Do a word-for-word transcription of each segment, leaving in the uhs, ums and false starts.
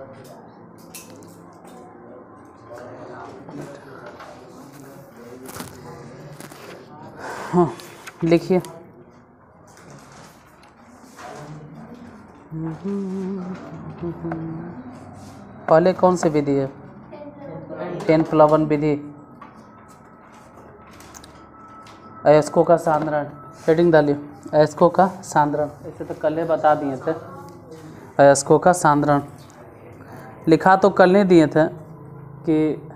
हाँ लिखिए। पहले कौन सी विधि है? फेन प्लवन विधि। अयस्कों का सांद्रण, हेडिंग डालिए, अयस्कों का सांद्रण। ऐसे तो कल ही बता दिए थे। अयस्कों का सांद्रण लिखा तो कल नहीं दिए थे कि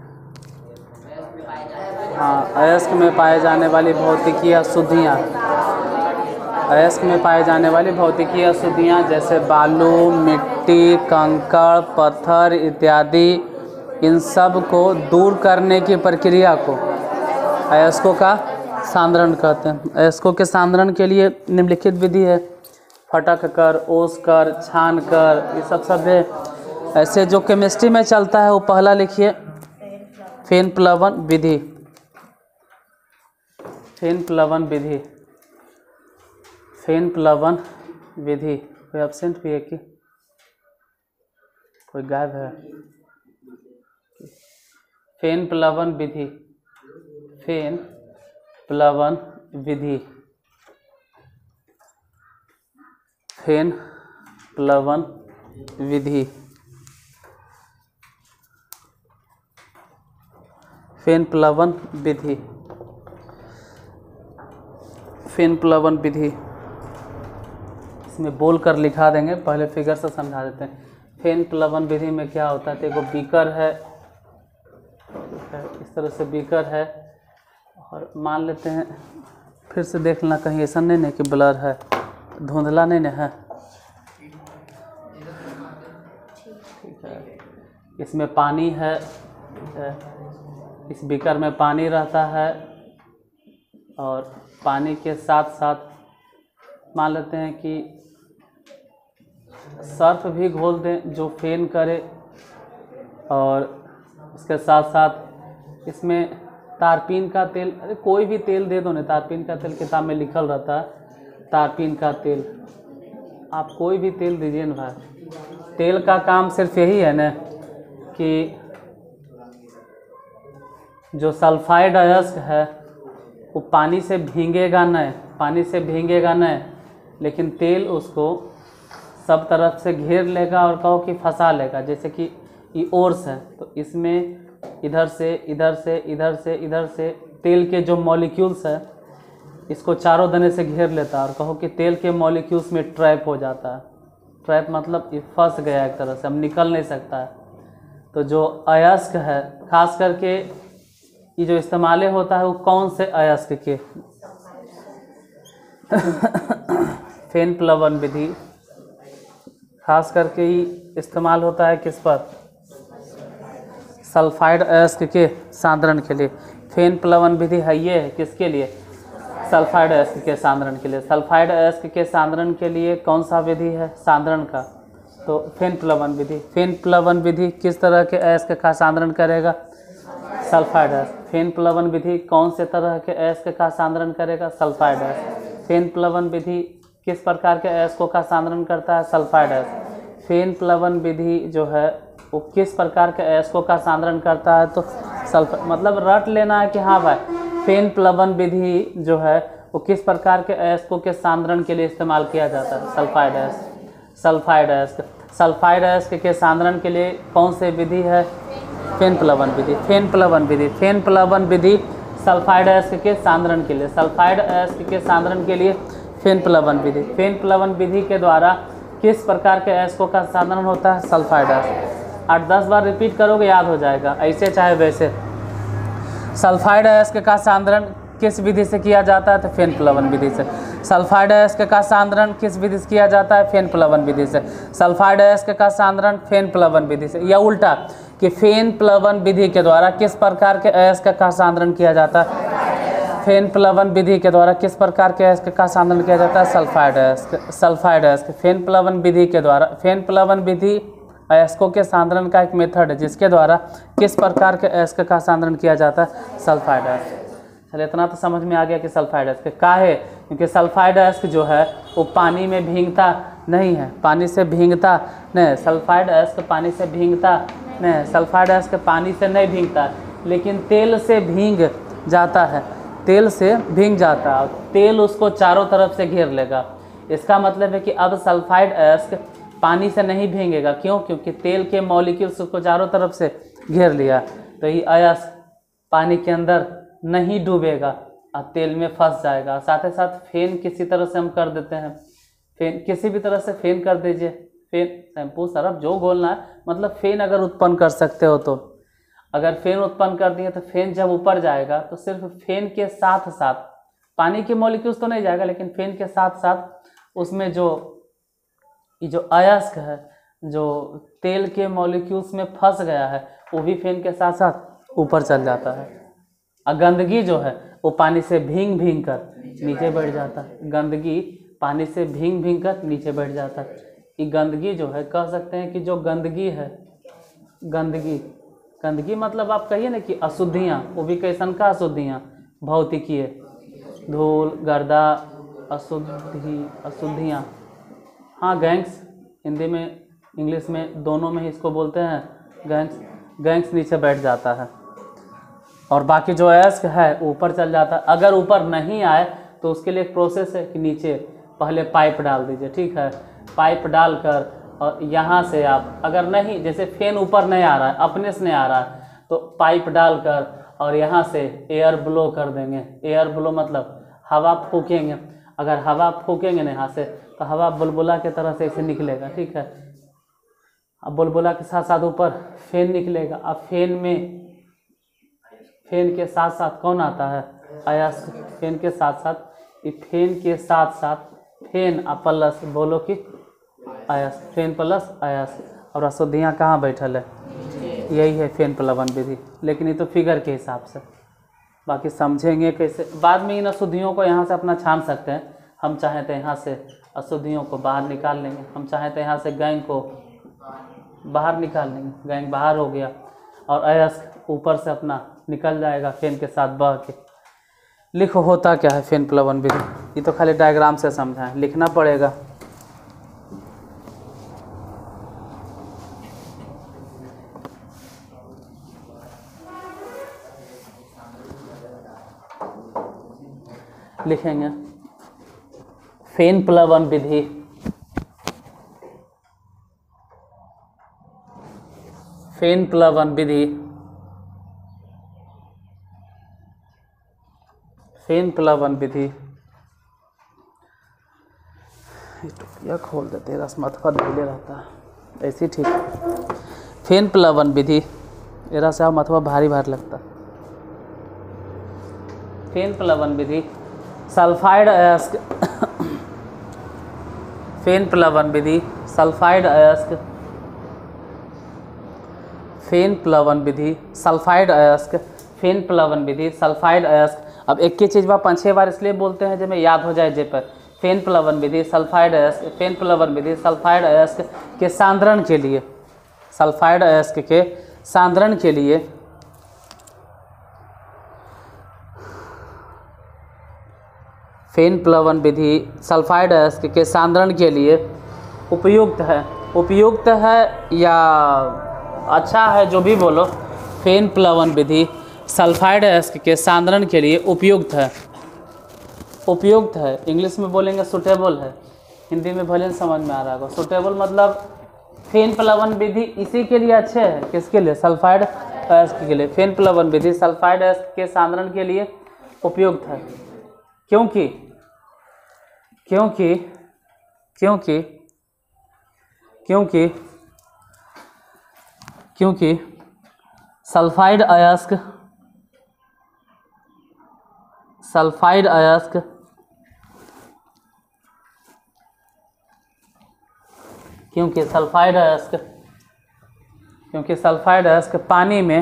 हाँ, अयस्क में पाए जाने वाली भौतिकीय अशुद्धियाँ, अयस्क में पाए जाने वाली भौतिकीय अशुद्धियाँ जैसे बालू, मिट्टी, कंकड़, पत्थर इत्यादि, इन सब को दूर करने की प्रक्रिया को अयस्कों का सांद्रण कहते हैं। अयस्कों के सांद्रण के लिए निम्नलिखित विधि है: फटक कर, ओस कर, छान कर, ये सब सब है। ऐसे जो केमिस्ट्री में चलता है वो पहला लिखिए, फेन प्लवन विधि। फेन प्लवन विधि, फेन प्लवन विधि। कोई एब्सेंट भी है कि कोई गायब है? फेन प्लवन विधि, फेन प्लवन विधि, फेन प्लवन विधि, फेन प्लवन विधि, फेन प्लवन विधि। इसमें बोल कर लिखा देंगे, पहले फिगर से समझा देते हैं। फेन प्लवन विधि में क्या होता है? देखो बीकर है, इस तरह से बीकर है, और मान लेते हैं, फिर से देख लेना कहीं ऐसा नहीं नहीं कि ब्लर है, धुंधला नहीं ना है, ठीक है। इसमें पानी है, ठीक है, इस बीकर में पानी रहता है, और पानी के साथ साथ मान लेते हैं कि सर्फ भी घोल दें जो फेन करे, और उसके साथ साथ इसमें तारपीन का तेल, अरे कोई भी तेल दे दो ना, तारपीन का तेल किताब में लिखल रहता है, तारपीन का तेल, आप कोई भी तेल दीजिए ना भाई। तेल का काम सिर्फ यही है ना कि जो सल्फाइड अयस्क है वो पानी से भीगेगा नहीं, पानी से भीगेगा नहीं, लेकिन तेल उसको सब तरफ से घेर लेगा और कहो कि फंसा लेगा। जैसे कि ये ओर्स है, तो इसमें इधर से इधर से इधर से इधर से तेल के जो मॉलिक्यूल्स है इसको चारों दने से घेर लेता है, और कहो कि तेल के मॉलिक्यूल्स में ट्रैप हो जाता है। ट्रैप मतलब ये फंस गया एक तरह से, अब निकल नहीं सकता है। तो जो अयस्क है, खास करके ये जो इस्तेमाल होता है वो कौन से अयस्क के? फेन प्लवन विधि खास करके ही इस्तेमाल होता है किस पर? सल्फाइड अयस्क के सांद्रण के लिए। फेन प्लवन विधि है ये है किसके लिए? सल्फाइड अयस्क के सांद्रण के लिए। सल्फाइड अयस्क के सांद्रण के लिए कौन सा विधि है सांद्रण का? तो फेन प्लवन विधि। फेन प्लवन विधि किस तरह के अयस्क का सांद्रण करेगा? सल्फाइड अयस्क। फेन प्लवन विधि कौन से तरह के अयस्क का सांद्रण करेगा? सल्फाइड अयस्क। फेन प्लवन विधि किस प्रकार के अयस्कों का सांद्रण करता है? सल्फाइड अयस्क। फेन प्लवन विधि जो है वो किस प्रकार के अयस्कों का सांद्रण करता है? तो सल्फा मतलब रट लेना है कि हाँ भाई फेन प्लवन विधि जो है वो किस प्रकार के अयस्कों के सांद्रण के लिए इस्तेमाल किया जाता है? सल्फाइड अयस्क। सल्फाइड अयस्क। सल्फाइड अयस्क के सांद्रण के लिए कौन से विधि है? फेन प्लवन विधि। फेन प्लवन विधि। फेन प्लवन विधि सल्फाइड अयस्क के सांद्रण के लिए। सल्फाइड अयस्क के सांद्रण के लिए फेन प्लवन विधि। फेन प्लवन विधि के द्वारा किस प्रकार के अयस्कों का सांद्रण होता है? सल्फाइड अयस्क। आठ दस बार रिपीट करोगे याद हो जाएगा, ऐसे चाहे वैसे। सल्फाइड अयस्क का सांद्रण किस विधि से किया जाता है? तो फेन प्लवन विधि से। सल्फाइड अयस्क का सांद्रण किस विधि से किया जाता है? फेन प्लवन विधि से। सल्फाइड अयस्क का सांद्रण फेन प्लवन विधि से, या उल्टा कि फेन प्लवन विधि के द्वारा किस प्रकार के अयस्क का सांद्रण किया जाता है? फेन प्लवन विधि के द्वारा किस प्रकार के अयस्क का सांद्रण किया जाता है? सल्फाइड अयस्क। सल्फाइड अयस्क। फेन प्लवन विधि के द्वारा, फेन प्लवन विधि अयस्कों के सांद्रण का एक मेथड है जिसके द्वारा किस प्रकार के अयस्क का सांद्रण किया जाता है? सल्फाइड अयस्क। चलिए इतना तो समझ में आ गया कि सल्फाइड अयस्क का है, क्योंकि सल्फाइड अयस्क जो है वो पानी में भीगता नहीं है, पानी से भींगता नहीं, सल्फाइड अयस्क पानी से भींगता नहीं, सल्फाइड अयस्क पानी से नहीं भींगता, लेकिन तेल से भींग जाता है, तेल से भींग जाता है, तेल उसको चारों तरफ से घेर लेगा। इसका मतलब है कि अब सल्फाइड अयस्क पानी से नहीं भींगेगा, क्यों? क्योंकि तेल के मॉलिक्यूल्स उसको चारों तरफ से घेर लिया, तो ये अयस्क पानी के अंदर नहीं डूबेगा और तेल में फंस जाएगा। साथ ही साथ फेन किसी तरह से हम कर देते हैं, फेन किसी भी तरह से फेन कर दीजिए, फेन शैम्पू सरफ जो घोलना है, मतलब फेन अगर उत्पन्न कर सकते हो तो अगर फेन उत्पन्न कर दिए तो फेन जब ऊपर जाएगा तो सिर्फ फेन के साथ साथ पानी के मॉलिक्यूल्स तो नहीं जाएगा, लेकिन फेन के साथ साथ उसमें जो ये जो अयस्क है जो तेल के मॉलिक्यूल्स में फंस गया है वो भी फेन के साथ साथ ऊपर चल जाता है। और गंदगी जो है वो पानी से भींग भींग कर नीचे बैठ जाता है, गंदगी पानी से भींग भींग कर नीचे बैठ जाता है। ये गंदगी जो है, कह सकते हैं कि जो गंदगी है, गंदगी गंदगी मतलब आप कहिए ना कि अशुद्धियाँ, वो भी कैसन का अशुद्धियाँ, भौतिकीय, धूल गर्दा अशुद्धि अशुद्धियाँ, हाँ गैंग्स, हिंदी में इंग्लिश में दोनों में ही इसको बोलते हैं गैंग्स, गैंग्स नीचे बैठ जाता है और बाकी जो अयस्क है ऊपर चल जाता है। अगर ऊपर नहीं आए तो उसके लिए एक प्रोसेस है कि नीचे पहले पाइप डाल दीजिए, ठीक है, पाइप डालकर और यहाँ से आप अगर नहीं, जैसे फैन ऊपर नहीं आ रहा है, अपने से नहीं आ रहा है, तो पाइप डालकर और यहाँ से एयर ब्लो कर देंगे। एयर ब्लो मतलब हवा फूकेंगे, अगर हवा फूकेंगे ना यहाँ से तो हवा बुलबुला के तरह से इसे निकलेगा, ठीक है। अब बुलबुला के साथ साथ ऊपर फैन निकलेगा। अब फैन में फैन के साथ साथ कौन आता है? अयस्क। फैन के साथ साथ फैन के साथ साथ फैन प्लस बोलो कि अयस्क, फैन प्लस अयस्क। और अशुद्धियाँ कहाँ बैठल है? यही है फैन प्लवन विधि, लेकिन ये तो फिगर के हिसाब से, बाकी समझेंगे कैसे बाद में। इन अशुद्धियों को यहाँ से अपना छान सकते हैं, हम चाहें तो यहाँ से अशुद्धियों को बाहर निकाल लेंगे, हम चाहें तो यहाँ से गैंग को बाहर निकाल लेंगे, गैंग बाहर हो गया और अयस्क ऊपर से अपना निकल जाएगा फैन के साथ बह के। लिखो होता क्या है फैन प्लवन विधि, ये तो खाली डायग्राम से समझा है, लिखना पड़ेगा। लिखेंगे फैन प्लवन विधि, फैन प्लवन विधि, फैन प्लवन विधि। टोपिया खोल दे, तेरा मथवा धीले रहता है, ऐसी ठीक। फैन प्लवन विधि, एरा से मथवा भारी भारी लगता। फैन प्लवन विधि, सल्फाइड अयस्क फैन प्लवन विधि, सल्फाइड अयस्क, फैन प्लवन विधि, सल्फाइड अयस्क, फैन प्लवन विधि, सल्फाइड अयस्क। अब एक ही चीज़ बा पाँच छः बार इसलिए बोलते हैं जब में याद हो जाए जे पर। फैन प्लवन विधि, सल्फाइड अयस्क, फैन प्लवन विधि, सल्फाइड अयस्क के सांद्रण के लिए, सल्फाइड अयस्क के सांद्रण के लिए फैन प्लवन विधि सल्फाइड अयस्क के सांद्रण के लिए उपयुक्त है, उपयुक्त है या अच्छा है, जो भी बोलो। फैन प्लवन विधि सल्फाइड अयस्क के सांद्रण के लिए उपयुक्त है, उपयुक्त है। इंग्लिश में बोलेंगे सुटेबल है, हिंदी में भले समझ में आ रहा होगा। सुटेबल मतलब फैन प्लवन विधि इसी के लिए अच्छे है, किसके लिए? सल्फाइड अयस्क के लिए। फैन प्लवन विधि सल्फाइड अयस्क के सांद्रण के लिए उपयुक्त है, क्योंकि क्योंकि क्योंकि क्योंकि क्योंकि सल्फाइड अयस्क सल्फाइड अयस्क क्योंकि सल्फाइड अयस्क क्योंकि सल्फाइड अयस्क पानी में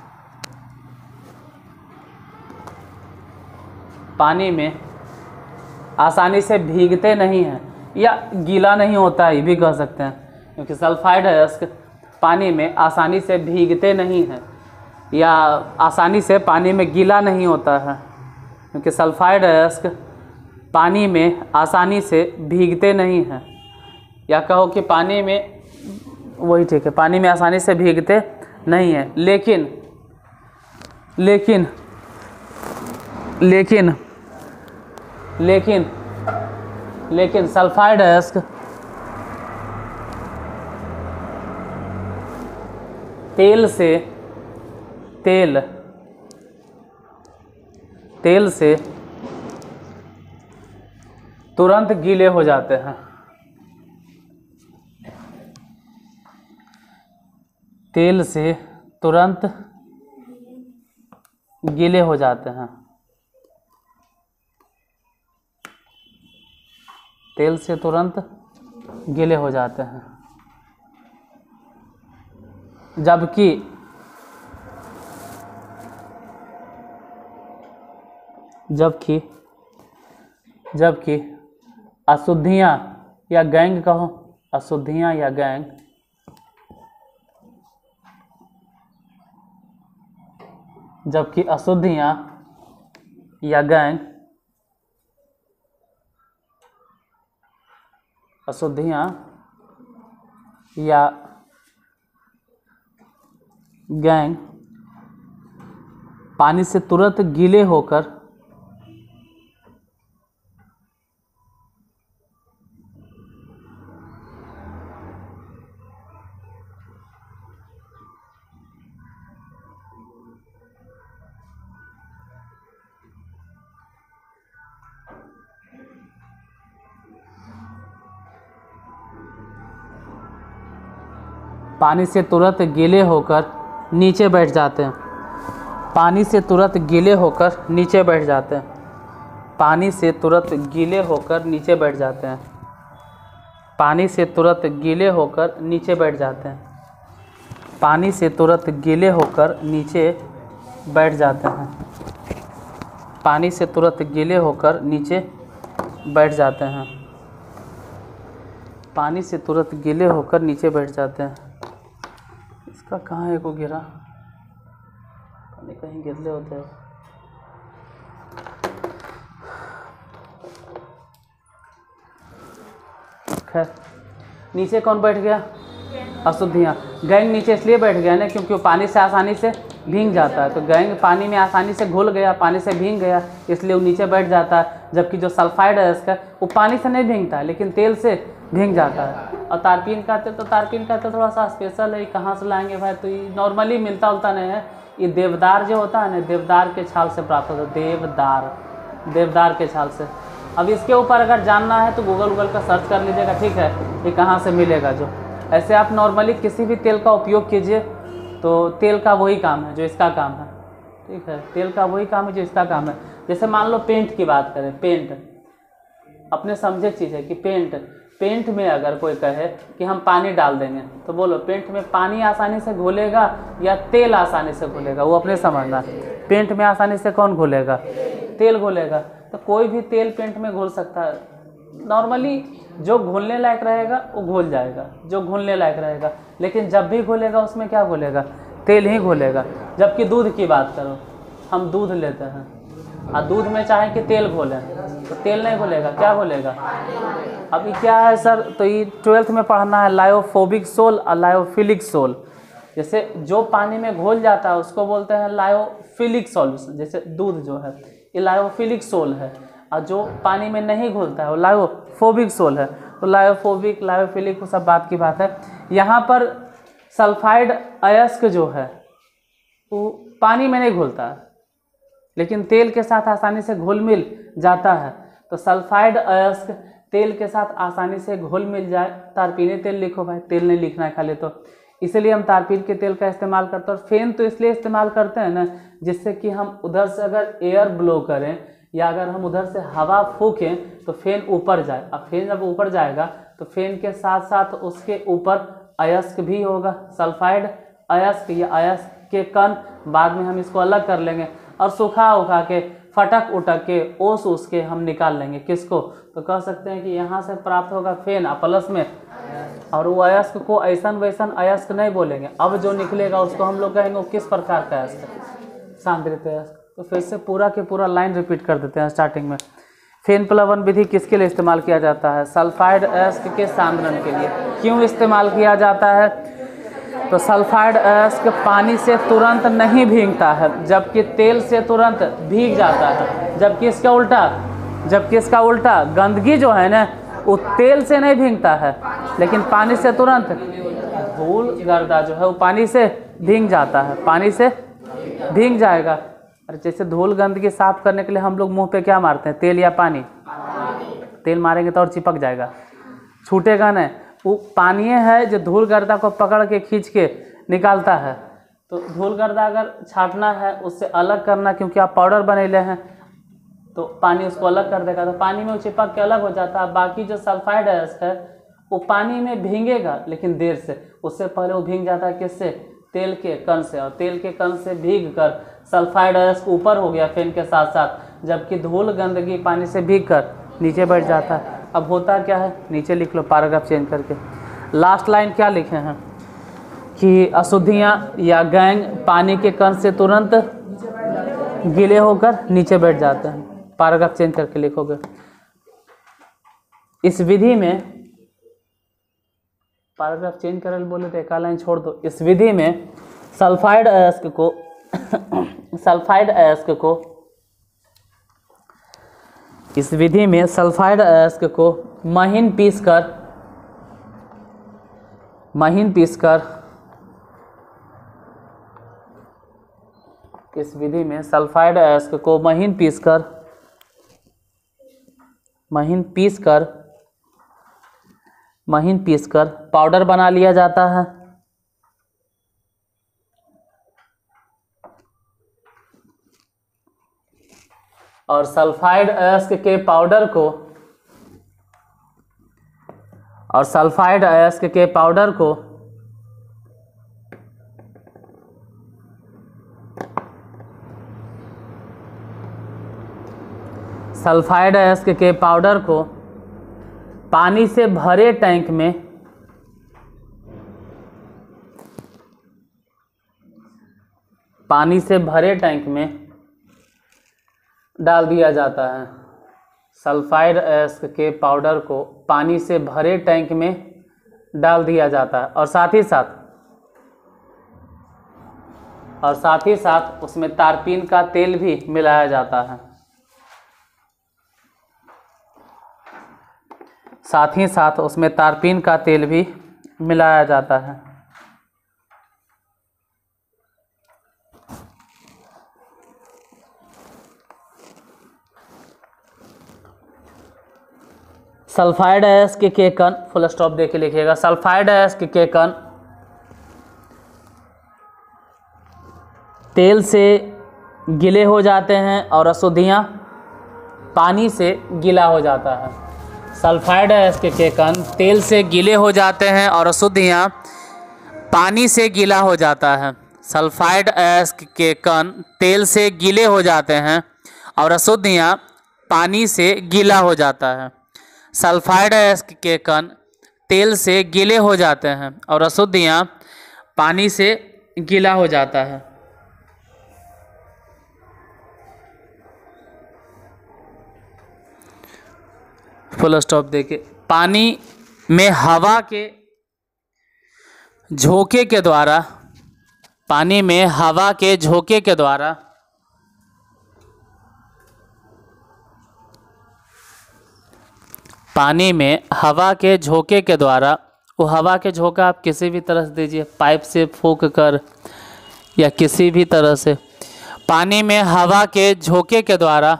पानी में आसानी से भीगते नहीं हैं या गीला नहीं होता है, ये भी कह सकते हैं। क्योंकि सल्फाइड अयस्क पानी में आसानी से भीगते नहीं हैं या आसानी से पानी में गीला नहीं होता है। क्योंकि सल्फाइड अयस्क पानी में आसानी से भीगते नहीं हैं या कहो कि पानी में, वही ठीक है, पानी में आसानी से भीगते नहीं हैं। लेकिन लेकिन लेकिन लेकिन लेकिन सल्फाइड अयस्क तेल से तेल तेल से तुरंत गीले हो जाते हैं। तेल से तुरंत गीले हो जाते हैं। तेल से तुरंत गीले हो जाते हैं। जबकि जबकि जबकि अशुद्धियाँ या गैंग कहो, अशुद्धियाँ या गैंग जबकि अशुद्धियाँ या गैंग अशुद्धियाँ या गैंग पानी से तुरंत गीले होकर पानी से तुरंत गीले होकर नीचे बैठ जाते हैं। पानी से तुरंत गीले होकर नीचे बैठ जाते हैं। पानी से तुरंत गीले होकर नीचे बैठ जाते हैं। पानी से तुरंत गीले होकर नीचे बैठ जाते हैं। पानी से तुरंत गीले होकर नीचे बैठ जाते हैं। पानी से तुरंत गीले होकर नीचे बैठ जाते हैं। पानी से तुरंत गीले होकर नीचे बैठ जाते हैं। इसका कहाँ है को गिरा, कहीं गिरले होते हैं। खैर, नीचे कौन बैठ गया? अशुद्धियाँ। गैंग नीचे इसलिए बैठ गया ना क्योंकि वो पानी से आसानी से भीग जाता है। तो गैंग पानी में आसानी से घुल गया, पानी से भीग गया, इसलिए वो नीचे बैठ जाता है। जबकि जो सल्फाइड अयस्क है वो पानी से नहीं भीगता है लेकिन तेल से भीग जाता है। और तारपीन का तेल, तो तारपीन का तेल थोड़ा सा स्पेशल है, कहाँ से लाएंगे भाई? तो ये नॉर्मली मिलता उलता नहीं है। ये देवदार जो होता है ना, देवदार के छाल से प्राप्त होता है। देवदार देवदार के छाल से। अब इसके ऊपर अगर जानना है तो गूगल गूगल का सर्च कर लीजिएगा, ठीक है, ये कहाँ से मिलेगा। जो ऐसे आप नॉर्मली किसी भी तेल का उपयोग कीजिए तो तेल का वही काम है जो इसका काम है, ठीक है। तेल का वही काम है जो इसका काम है। जैसे मान लो पेंट की बात करें, पेंट अपने समझे चीज़ है कि पेंट पेंट में अगर कोई कहे कि हम पानी डाल देंगे तो बोलो पेंट में पानी आसानी से घुलेगा या तेल आसानी से घुलेगा? वो अपने समझना। पेंट में आसानी से कौन घुलेगा? तेल घुलेगा। तो कोई भी तेल पेंट में घुल सकता है। नॉर्मली जो घुलने लायक रहेगा वो घुल जाएगा, जो घुलने लायक रहेगा। लेकिन जब भी घुलेगा उसमें क्या घुलेगा? तेल ही घुलेगा। जबकि दूध की बात करो, हम दूध लेते हैं और दूध में चाहे कि तेल घोलें तो तेल नहीं घुलेगा, क्या घुलेगा? अभी क्या है सर, तो ये ट्वेल्थ में पढ़ना है लायोफोबिक सोल और लायोफिलिक सोल। जैसे जो पानी में घुल जाता है उसको बोलते हैं लायोफिलिक सॉल्यूशन। जैसे दूध जो है ये लायोफिलिक सोल है, और जो पानी में नहीं घुलता है वो लायोफोबिक सोल है। तो लायोफोबिक लायोफिलिक वो सब बात की बात है। यहाँ पर सल्फाइड अयस्क जो है वो पानी में नहीं घुलता है लेकिन तेल के साथ आसानी से घुल मिल जाता है। तो सल्फाइड अयस्क तेल के साथ आसानी से घुल मिल जाए। तारपीनी तेल लिखो भाई, तेल नहीं लिखना है खाली। तो इसलिए हम तारपीन के तेल का इस्तेमाल करते हैं। और फेन तो इसलिए इस्तेमाल करते हैं ना जिससे कि हम उधर से अगर एयर ब्लो करें या अगर हम उधर से हवा फूकें तो फेन ऊपर जाए। अब फेन जब ऊपर जाएगा तो फेन के साथ साथ उसके ऊपर अयस्क भी होगा, सल्फाइड अयस्क या अयस्क के कण। बाद में हम इसको अलग कर लेंगे और सुखा उखा के फटक उटक के ओस उस के हम निकाल लेंगे। किसको? तो कह सकते हैं कि यहाँ से प्राप्त होगा फेन प्लस में, और वो अयस्क को ऐसन वैसन अयस्क नहीं बोलेंगे। अब जो निकलेगा उसको हम लोग कहेंगे वो किस प्रकार का अयस्क है? सांद्रित अयस्क। तो फिर से पूरा के पूरा लाइन रिपीट कर देते हैं स्टार्टिंग में। फेन प्लवन विधि किसके लिए इस्तेमाल किया जाता है? सल्फाइड अयस्क के सांद्रण के लिए। क्यों इस्तेमाल किया जाता है? तो सल्फाइड अयस्क पानी से तुरंत नहीं भीगता है, जबकि तेल से तुरंत भीग जाता है। जबकि इसका उल्टा जबकि इसका उल्टा गंदगी जो है ना वो तेल से नहीं भीगता है, लेकिन पानी से तुरंत, धूल गर्दा जो है वो पानी से भीग जाता है, पानी से भीग जाएगा। अरे जैसे धूल गंदगी साफ करने के लिए हम लोग मुंह पे क्या मारते हैं? तेल या पानी? तेल मारेंगे तो और चिपक जाएगा, छूटेगा नहीं। वो पानी है जो धूल गर्दा को पकड़ के खींच के निकालता है। तो धूल गर्दा अगर छाटना है, उससे अलग करना, क्योंकि आप पाउडर बनेले हैं तो पानी उसको अलग कर देगा, तो पानी में वो चिपक के अलग हो जाता है। बाकी जो सल्फाइड अयस्क है वो पानी में भीगेगा, लेकिन देर से। उससे पहले वो भीग जाता है किससे? तेल के कण से, और तेल के कण से भीग कर सल्फाइड अयस्क ऊपर हो गया फेन के साथ साथ, जबकि धूल गंदगी पानी से भीग कर नीचे बैठ जाता है। अब होता क्या है? नीचे लिख लो पैराग्राफ चेंज करके। लास्ट लाइन क्या लिखे हैं कि अशुद्धियाँ या गैंग पानी के कण से तुरंत गीले होकर नीचे बैठ जाते हैं। पैराग्राफ चेंज करके लिखोगे। इस विधि में, पैराग्राफ चेंज कर बोले तो एक लाइन छोड़ दो। इस विधि में सल्फाइड अयस्क को सल्फाइड अयस्क को इस विधि में सल्फाइड अयस्क को महीन पीसकर महीन पीसकर इस विधि में सल्फाइड अयस्क को महीन पीसकर महीन पीसकर महीन पीसकर पाउडर बना लिया जाता है। और सल्फाइड अयस्क के पाउडर को और सल्फाइड अयस्क के पाउडर को सल्फाइड अयस्क के पाउडर को पानी से भरे टैंक में पानी से भरे टैंक में डाल दिया जाता है। सल्फाइड अयस्क के पाउडर को पानी से भरे टैंक में डाल दिया जाता है, और साथ ही साथ और साथ ही साथ उसमें तारपीन का तेल भी मिलाया जाता है। साथ ही साथ उसमें तारपीन का तेल भी मिलाया जाता है। सल्फाइड अयस्क के कण, फुल स्टॉप दे के लिखिएगा। सल्फाइड अयस्क के कण तेल से गीले हो जाते हैं और अशुद्धियाँ पानी से गीला हो जाता है। सल्फाइड अयस्क के कण तेल से गीले हो जाते हैं और अशुद्धियाँ पानी से गीला हो जाता है। सल्फाइड अयस्क के कण तेल से गीले हो जाते हैं और अशुद्धियाँ पानी से गीला हो जाता है। सल्फाइड अयस्क के कण तेल से गीले हो जाते हैं और अशुद्धियाँ पानी से गीला हो जाता है। फुल स्टॉप देके, पानी में हवा के झोंके के द्वारा पानी में हवा के झोंके के द्वारा पानी में हवा के झोंके के द्वारा वो हवा के झोंका आप किसी भी तरह से दीजिए, पाइप से फूंक कर या किसी भी तरह से। पानी में हवा के झोंके के द्वारा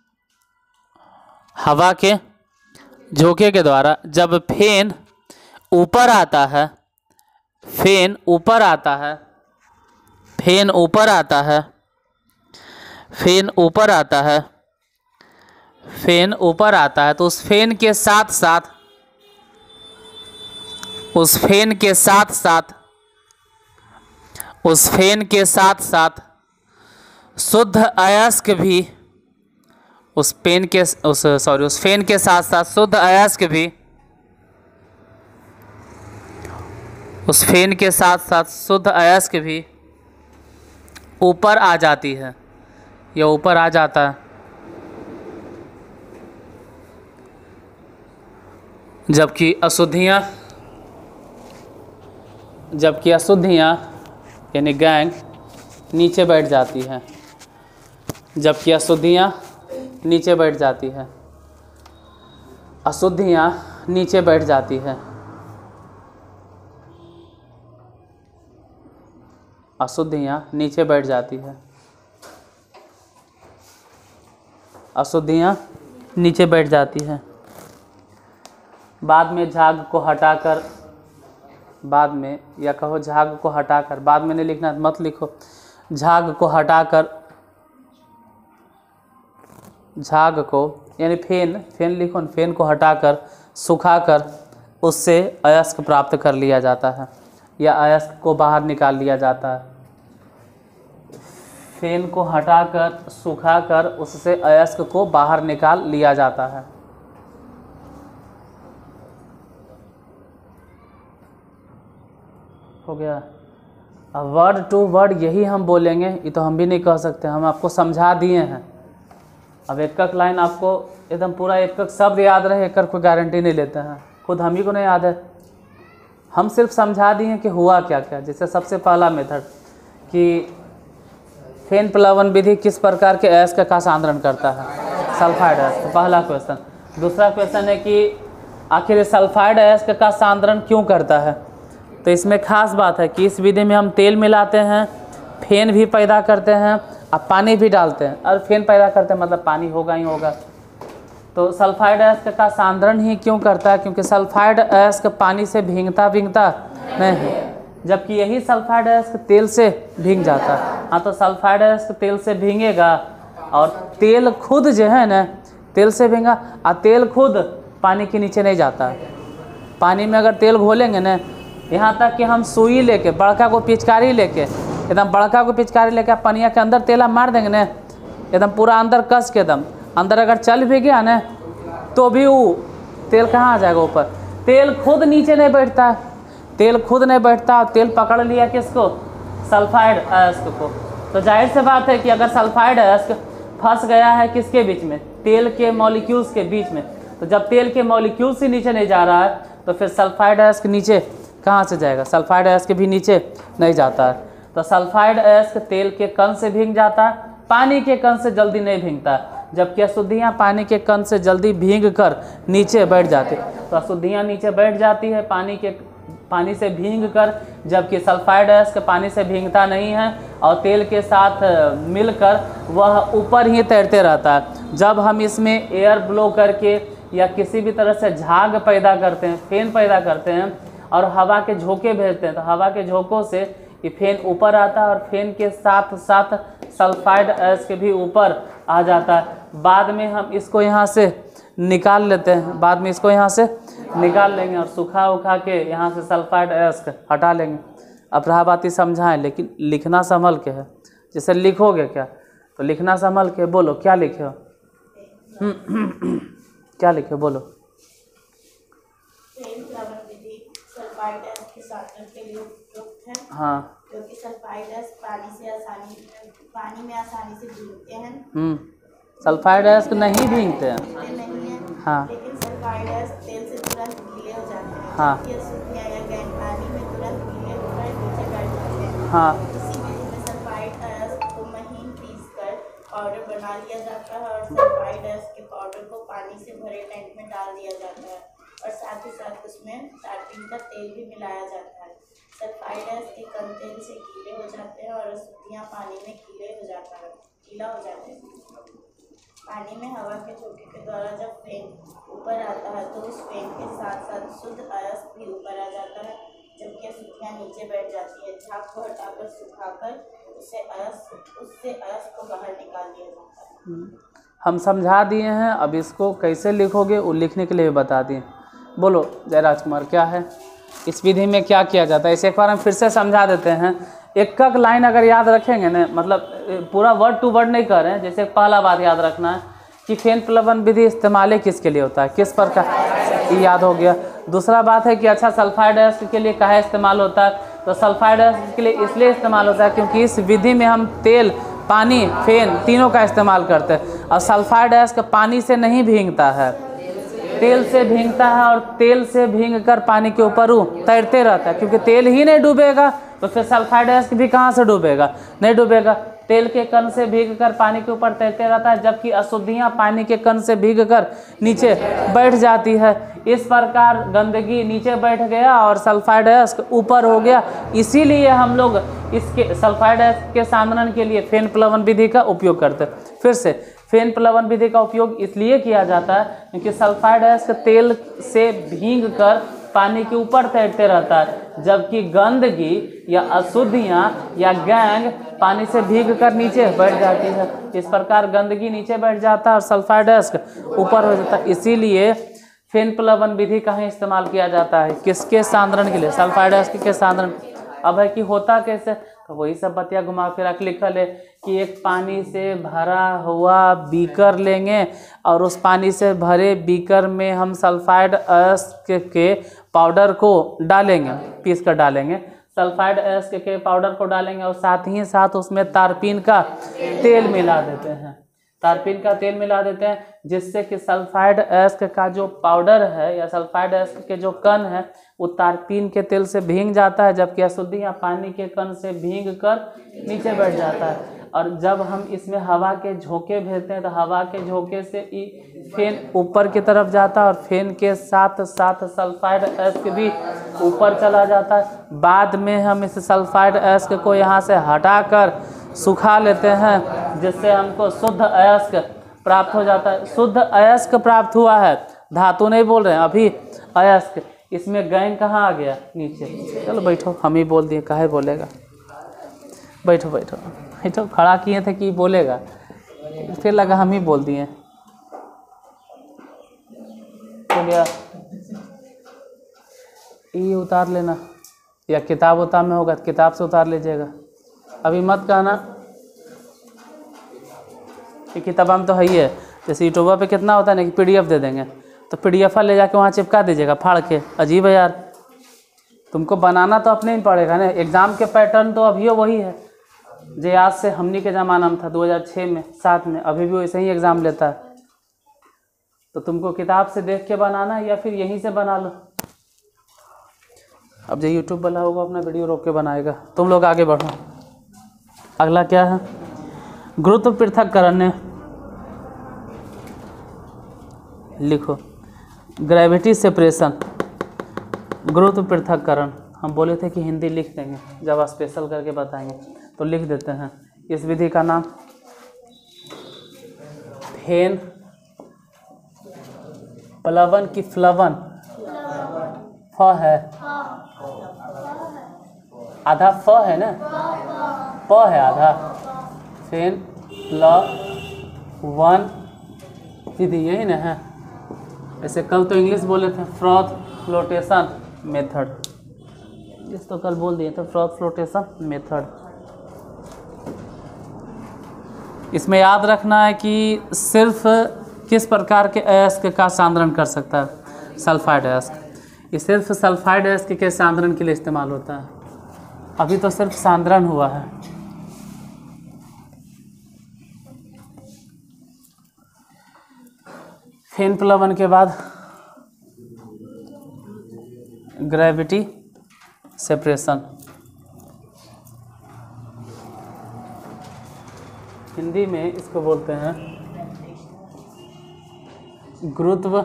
हवा के झोंके के द्वारा जब फेन ऊपर आता है फेन ऊपर आता है फेन ऊपर आता है फेन ऊपर आता है फेन ऊपर आता है तो उस फेन के साथ साथ उस फेन के साथ साथ उस फेन के साथ साथ शुद्ध अयस्क भी उस पेन के उस सॉरी उस फेन के साथ साथ शुद्ध अयस्क भी उस फेन के साथ साथ शुद्ध अयस्क भी ऊपर आ जाती है या ऊपर आ जाता है। जबकि अशुद्धियाँ जबकि अशुद्धियाँ यानी गैंग नीचे बैठ जाती हैं, जबकि अशुद्धियाँ नीचे बैठ जाती है, अशुद्धियाँ नीचे बैठ जाती है, अशुद्धियाँ नीचे बैठ जाती है, अशुद्धियाँ नीचे बैठ जाती है। बाद में झाग को हटाकर, बाद में या कहो झाग को हटाकर, बाद में नहीं लिखना, मत लिखो, झाग को हटाकर, झाग को यानी फेन, फेन लिखो, फेन को हटाकर सुखाकर उससे अयस्क प्राप्त कर लिया जाता है या अयस्क को बाहर निकाल लिया जाता है। फेन को हटाकर सुखाकर उससे अयस्क को बाहर निकाल लिया जाता है। हो गया। अब वर्ड टू वर्ड यही हम बोलेंगे, ये तो हम भी नहीं कह सकते, हम आपको समझा दिए हैं। अब एक एक लाइन आपको एकदम पूरा एक एक शब्द याद रहे, एक कोई गारंटी नहीं लेते हैं, खुद हम ही को नहीं याद है। हम सिर्फ समझा दिए कि हुआ क्या क्या। जैसे सबसे पहला मेथड कि फेन प्लवन विधि किस प्रकार के अयस्क का सांद्रण करता है, सल्फाइड अयस्क, तो पहला क्वेश्चन। दूसरा क्वेश्चन है कि आखिर सल्फाइड अयस्क का सांद्रण क्यों करता है। तो इसमें खास बात है कि इस विधि में हम तेल मिलाते हैं, फेन भी पैदा करते हैं और पानी भी डालते हैं। और फेन पैदा करते हैं मतलब पानी होगा ही होगा। तो सल्फाइड अयस्क का सांद्रण ही क्यों करता है, क्योंकि सल्फाइड अयस्क पानी से भींगता भींगता नहीं है, जबकि यही सल्फाइड अयस्क तेल से भींग जाता है। हाँ, तो सल्फाइड अयस्क तेल से भींगेगा और तेल खुद जो है ना तेल से भींगा, और तेल खुद पानी के नीचे नहीं जाता। पानी में अगर तेल घोलेंगे ना, यहाँ तक कि हम सुई लेके, बड़का को पिचकारी लेके, एकदम बड़का को पिचकारी लेके पनिया के अंदर तेला मार देंगे ना, एकदम पूरा अंदर कस के, एकदम अंदर अगर चल भी गया ना तो भी वो तेल कहाँ आ जाएगा ऊपर। तेल खुद नीचे नहीं बैठता, तेल खुद नहीं बैठता, तेल पकड़ लिया किसको, सल्फाइड अयस्क को। तो जाहिर सी बात है कि अगर सल्फाइड अयस्क फंस गया है किसके बीच में, तेल के मॉलिक्यूल्स के बीच में, तो जब तेल के मॉलिक्यूल्स ही नीचे नहीं जा रहा है तो फिर सल्फाइड अयस्क नीचे कहाँ से जाएगा, सल्फाइड अयस्क भी नीचे नहीं जाता है। तो सल्फाइड अयस्क तेल के कण से भींग जाता है, पानी के कण से जल्दी नहीं भींगता, जबकि अशुद्धियाँ पानी के कण से जल्दी भींग कर नीचे बैठ जाती। तो अशुद्धियाँ नीचे बैठ जाती है पानी के पानी से भींग कर, जबकि सल्फाइड अयस्क पानी से भींगता नहीं है और तेल के साथ मिलकर वह ऊपर ही तैरते रहता है। जब हम इसमें एयर ब्लो करके या किसी भी तरह से झाग पैदा करते हैं, फेन पैदा करते हैं और हवा के झोंके भेजते हैं, तो हवा के झोंकों से ये फेन ऊपर आता है और फेन के साथ साथ सल्फाइड अयस्क भी ऊपर आ जाता है। बाद में हम इसको यहाँ से निकाल लेते हैं, बाद में इसको यहाँ से निकाल लेंगे और सुखा उखा के यहाँ से सल्फाइड अयस्क हटा लेंगे। अब रहा बात ही समझाएं, लेकिन लिखना संभल के है। जैसे लिखोगे क्या, तो लिखना संभल के बोलो, क्या लिखे हो क्या लिखे बोलो। सल्फाइड अयस्क के सांद्रण के लिए उपयुक्त है, हाँ, क्योंकि सल्फाइड अयस्क पानी से आसानी पानी में आसानी से भीगते हैं। हम्म सल्फाइड अयस्क नहीं भीगते हैं, नहीं है, हाँ, लेकिन सल्फाइड अयस्क तेल से तुरंत गीले हो जाते हैं। हाँ, जबकि अशुद्धियाँ या गैंग पानी में तुरंत गीले होकर नीचे बैठ जाते हैं। हाँ, इसी विधि में सल्फाइड अयस्क को महीन पीसकर पाउडर बना लिया जाता है और सल्फाइड अयस्क के पाउडर को पानी से भरे टैंक में डाल दिया जाता है और साथ ही साथ उसमें टार्टिन का तेल भी मिलाया जाता है। सल्फाइड अयस्क के कण तेल से गीले हो जाते हैं और अशुद्धियाँ पानी में गीले हो जाता है गीला हो जाते हैं। पानी में हवा के झोंके के द्वारा जब फेन ऊपर आता है तो उस फेन के साथ साथ शुद्ध अयस्क भी ऊपर आ जाता है, जबकि अशुद्धियाँ नीचे बैठ जाती है। झाग को हटाकर सुखाकर उससे अयस्क उससे अयस्क को बाहर निकाल दिया जाता है। हम समझा दिए हैं, अब इसको कैसे लिखोगे वो लिखने के लिए बता दिए। बोलो जयराज कुमार, क्या है इस विधि में क्या किया जाता है, इसे एक बार हम फिर से समझा देते हैं। एक एक लाइन अगर याद रखेंगे ना, मतलब पूरा वर्ड टू वर्ड नहीं कर रहे हैं। जैसे पहला बात याद रखना है कि फेन प्लवन विधि इस्तेमाल किसके लिए होता है, किस प्रकार, ये याद हो गया। दूसरा बात है कि अच्छा सल्फाइड अयस्क के लिए कहाँ इस्तेमाल होता है, तो सल्फाइड अयस्क के लिए इसलिए इस्तेमाल होता है क्योंकि इस विधि में हम तेल, पानी, फेन तीनों का इस्तेमाल करते हैं और सल्फाइड अयस्क पानी से नहीं भींगता है, तेल से भींगता है और तेल से भींग कर पानी के ऊपर वो तैरते रहता है, क्योंकि तेल ही नहीं डूबेगा तो फिर सल्फाइड अयस्क भी कहाँ से डूबेगा, नहीं डूबेगा। तेल के कण से भीग कर पानी के ऊपर तैरते रहता है, जबकि अशुद्धियाँ पानी के कण से भीग कर नीचे बैठ जाती है। इस प्रकार गंदगी नीचे बैठ गया और सल्फाइड अयस्क ऊपर हो गया। इसीलिए हम लोग इसके सल्फाइड अयस्क के सांद्रण के लिए फेन प्लवन विधि का उपयोग करते हैं। फिर से फेन प्लवन विधि का उपयोग इसलिए किया जाता है क्योंकि सल्फाइड अयस्क तेल से भीग कर पानी के ऊपर तैरते रहता है, जबकि गंदगी या अशुद्धियाँ या गैंग पानी से भीग कर नीचे बैठ जाती है। इस प्रकार गंदगी नीचे बैठ जाता है और सल्फाइड अयस्क ऊपर हो जाता है। इसीलिए फेन प्लवन विधि का ही इस्तेमाल किया जाता है, किसके सांद्रण के लिए, सल्फाइड अयस्क के सांद्रण। अब है कि होता कैसे, तो वही सब बतिया घुमा फिरा के लिखल है कि एक पानी से भरा हुआ बीकर लेंगे और उस पानी से भरे बीकर में हम सल्फाइड अयस्क के पाउडर को डालेंगे, पीस कर डालेंगे, सल्फाइड अयस्क के पाउडर को डालेंगे और साथ ही साथ उसमें तारपीन का तेल मिला देते हैं, तारपीन का तेल मिला देते हैं, जिससे कि सल्फाइड अयस्क का जो पाउडर है या सल्फाइड अयस्क के जो कण है वो तारपीन के तेल से भीग जाता है, जबकि अशुद्धियाँ पानी के कण से भीग कर नीचे बैठ जाता है। और जब हम इसमें हवा के झोंके भेजते हैं तो हवा के झोंके से फेन ऊपर की तरफ जाता है और फेन के साथ साथ सल्फाइड अयस्क भी ऊपर चला जाता है। बाद में हम इस सल्फाइड अयस्क को यहाँ से हटाकर सुखा लेते हैं, जिससे हमको शुद्ध अयस्क प्राप्त हो जाता है। शुद्ध अयस्क प्राप्त हुआ है, धातु नहीं बोल रहे हैं अभी, अयस्क। इसमें गैंग कहाँ आ गया, नीचे। चलो बैठो, हम ही बोल दिए, काहे बोलेगा, बैठो बैठो बैठो, खड़ा किए थे कि बोलेगा, फिर लगा हम ही बोल दिए। बोलिए ये उतार लेना, या किताब उतार में होगा तो किताब से उतार लीजिएगा, अभी मत कहना कि किताब में तो है ही है। जैसे यूट्यूब पे कितना होता है ना कि पीडीएफ दे देंगे, तो पीडीएफ ले जाके वहाँ चिपका दीजिएगा फाड़ के। अजीब है यार, तुमको बनाना तो अपने ही पड़ेगा ना। एग्ज़ाम के पैटर्न तो अभी वही है जो आज से हमनी के ज़माना में था, दो हज़ार छः में सात में, अभी भी वैसे ही एग्ज़ाम लेता है। तो तुमको किताब से देख के बनाना है या फिर यहीं से बना लो। अब जो यूट्यूब वाला होगा अपना वीडियो रोक के बनाएगा। तुम लोग आगे बढ़ो। अगला क्या है, गुरुत्व पृथक्करण। लिखो, ग्रेविटी सेपरेशन, गुरुत्व पृथक्करण। हम बोले थे कि हिंदी लिख देंगे, जब स्पेशल करके बताएंगे तो लिख देते हैं। इस विधि का नाम फेन प्लवन की फ्लवन, फ है, आधा फ है ना, प है आधा, फेन प्लवन विधि, यही ना है। ऐसे कल तो इंग्लिश बोले थे फ्रॉथ फ्लोटेशन मेथड, इस तो कल बोल दिए थे फ्रॉथ फ्लोटेशन मेथड। इसमें याद रखना है कि सिर्फ किस प्रकार के अयस्क का सांद्रण कर सकता है, सल्फाइड अयस्क। ये सिर्फ सल्फाइड अयस्क के सांद्रण के लिए इस्तेमाल होता है। अभी तो सिर्फ सांद्रण हुआ है। फेन प्लवन के बाद ग्रेविटी सेपरेशन, हिंदी में इसको बोलते हैं गुरुत्व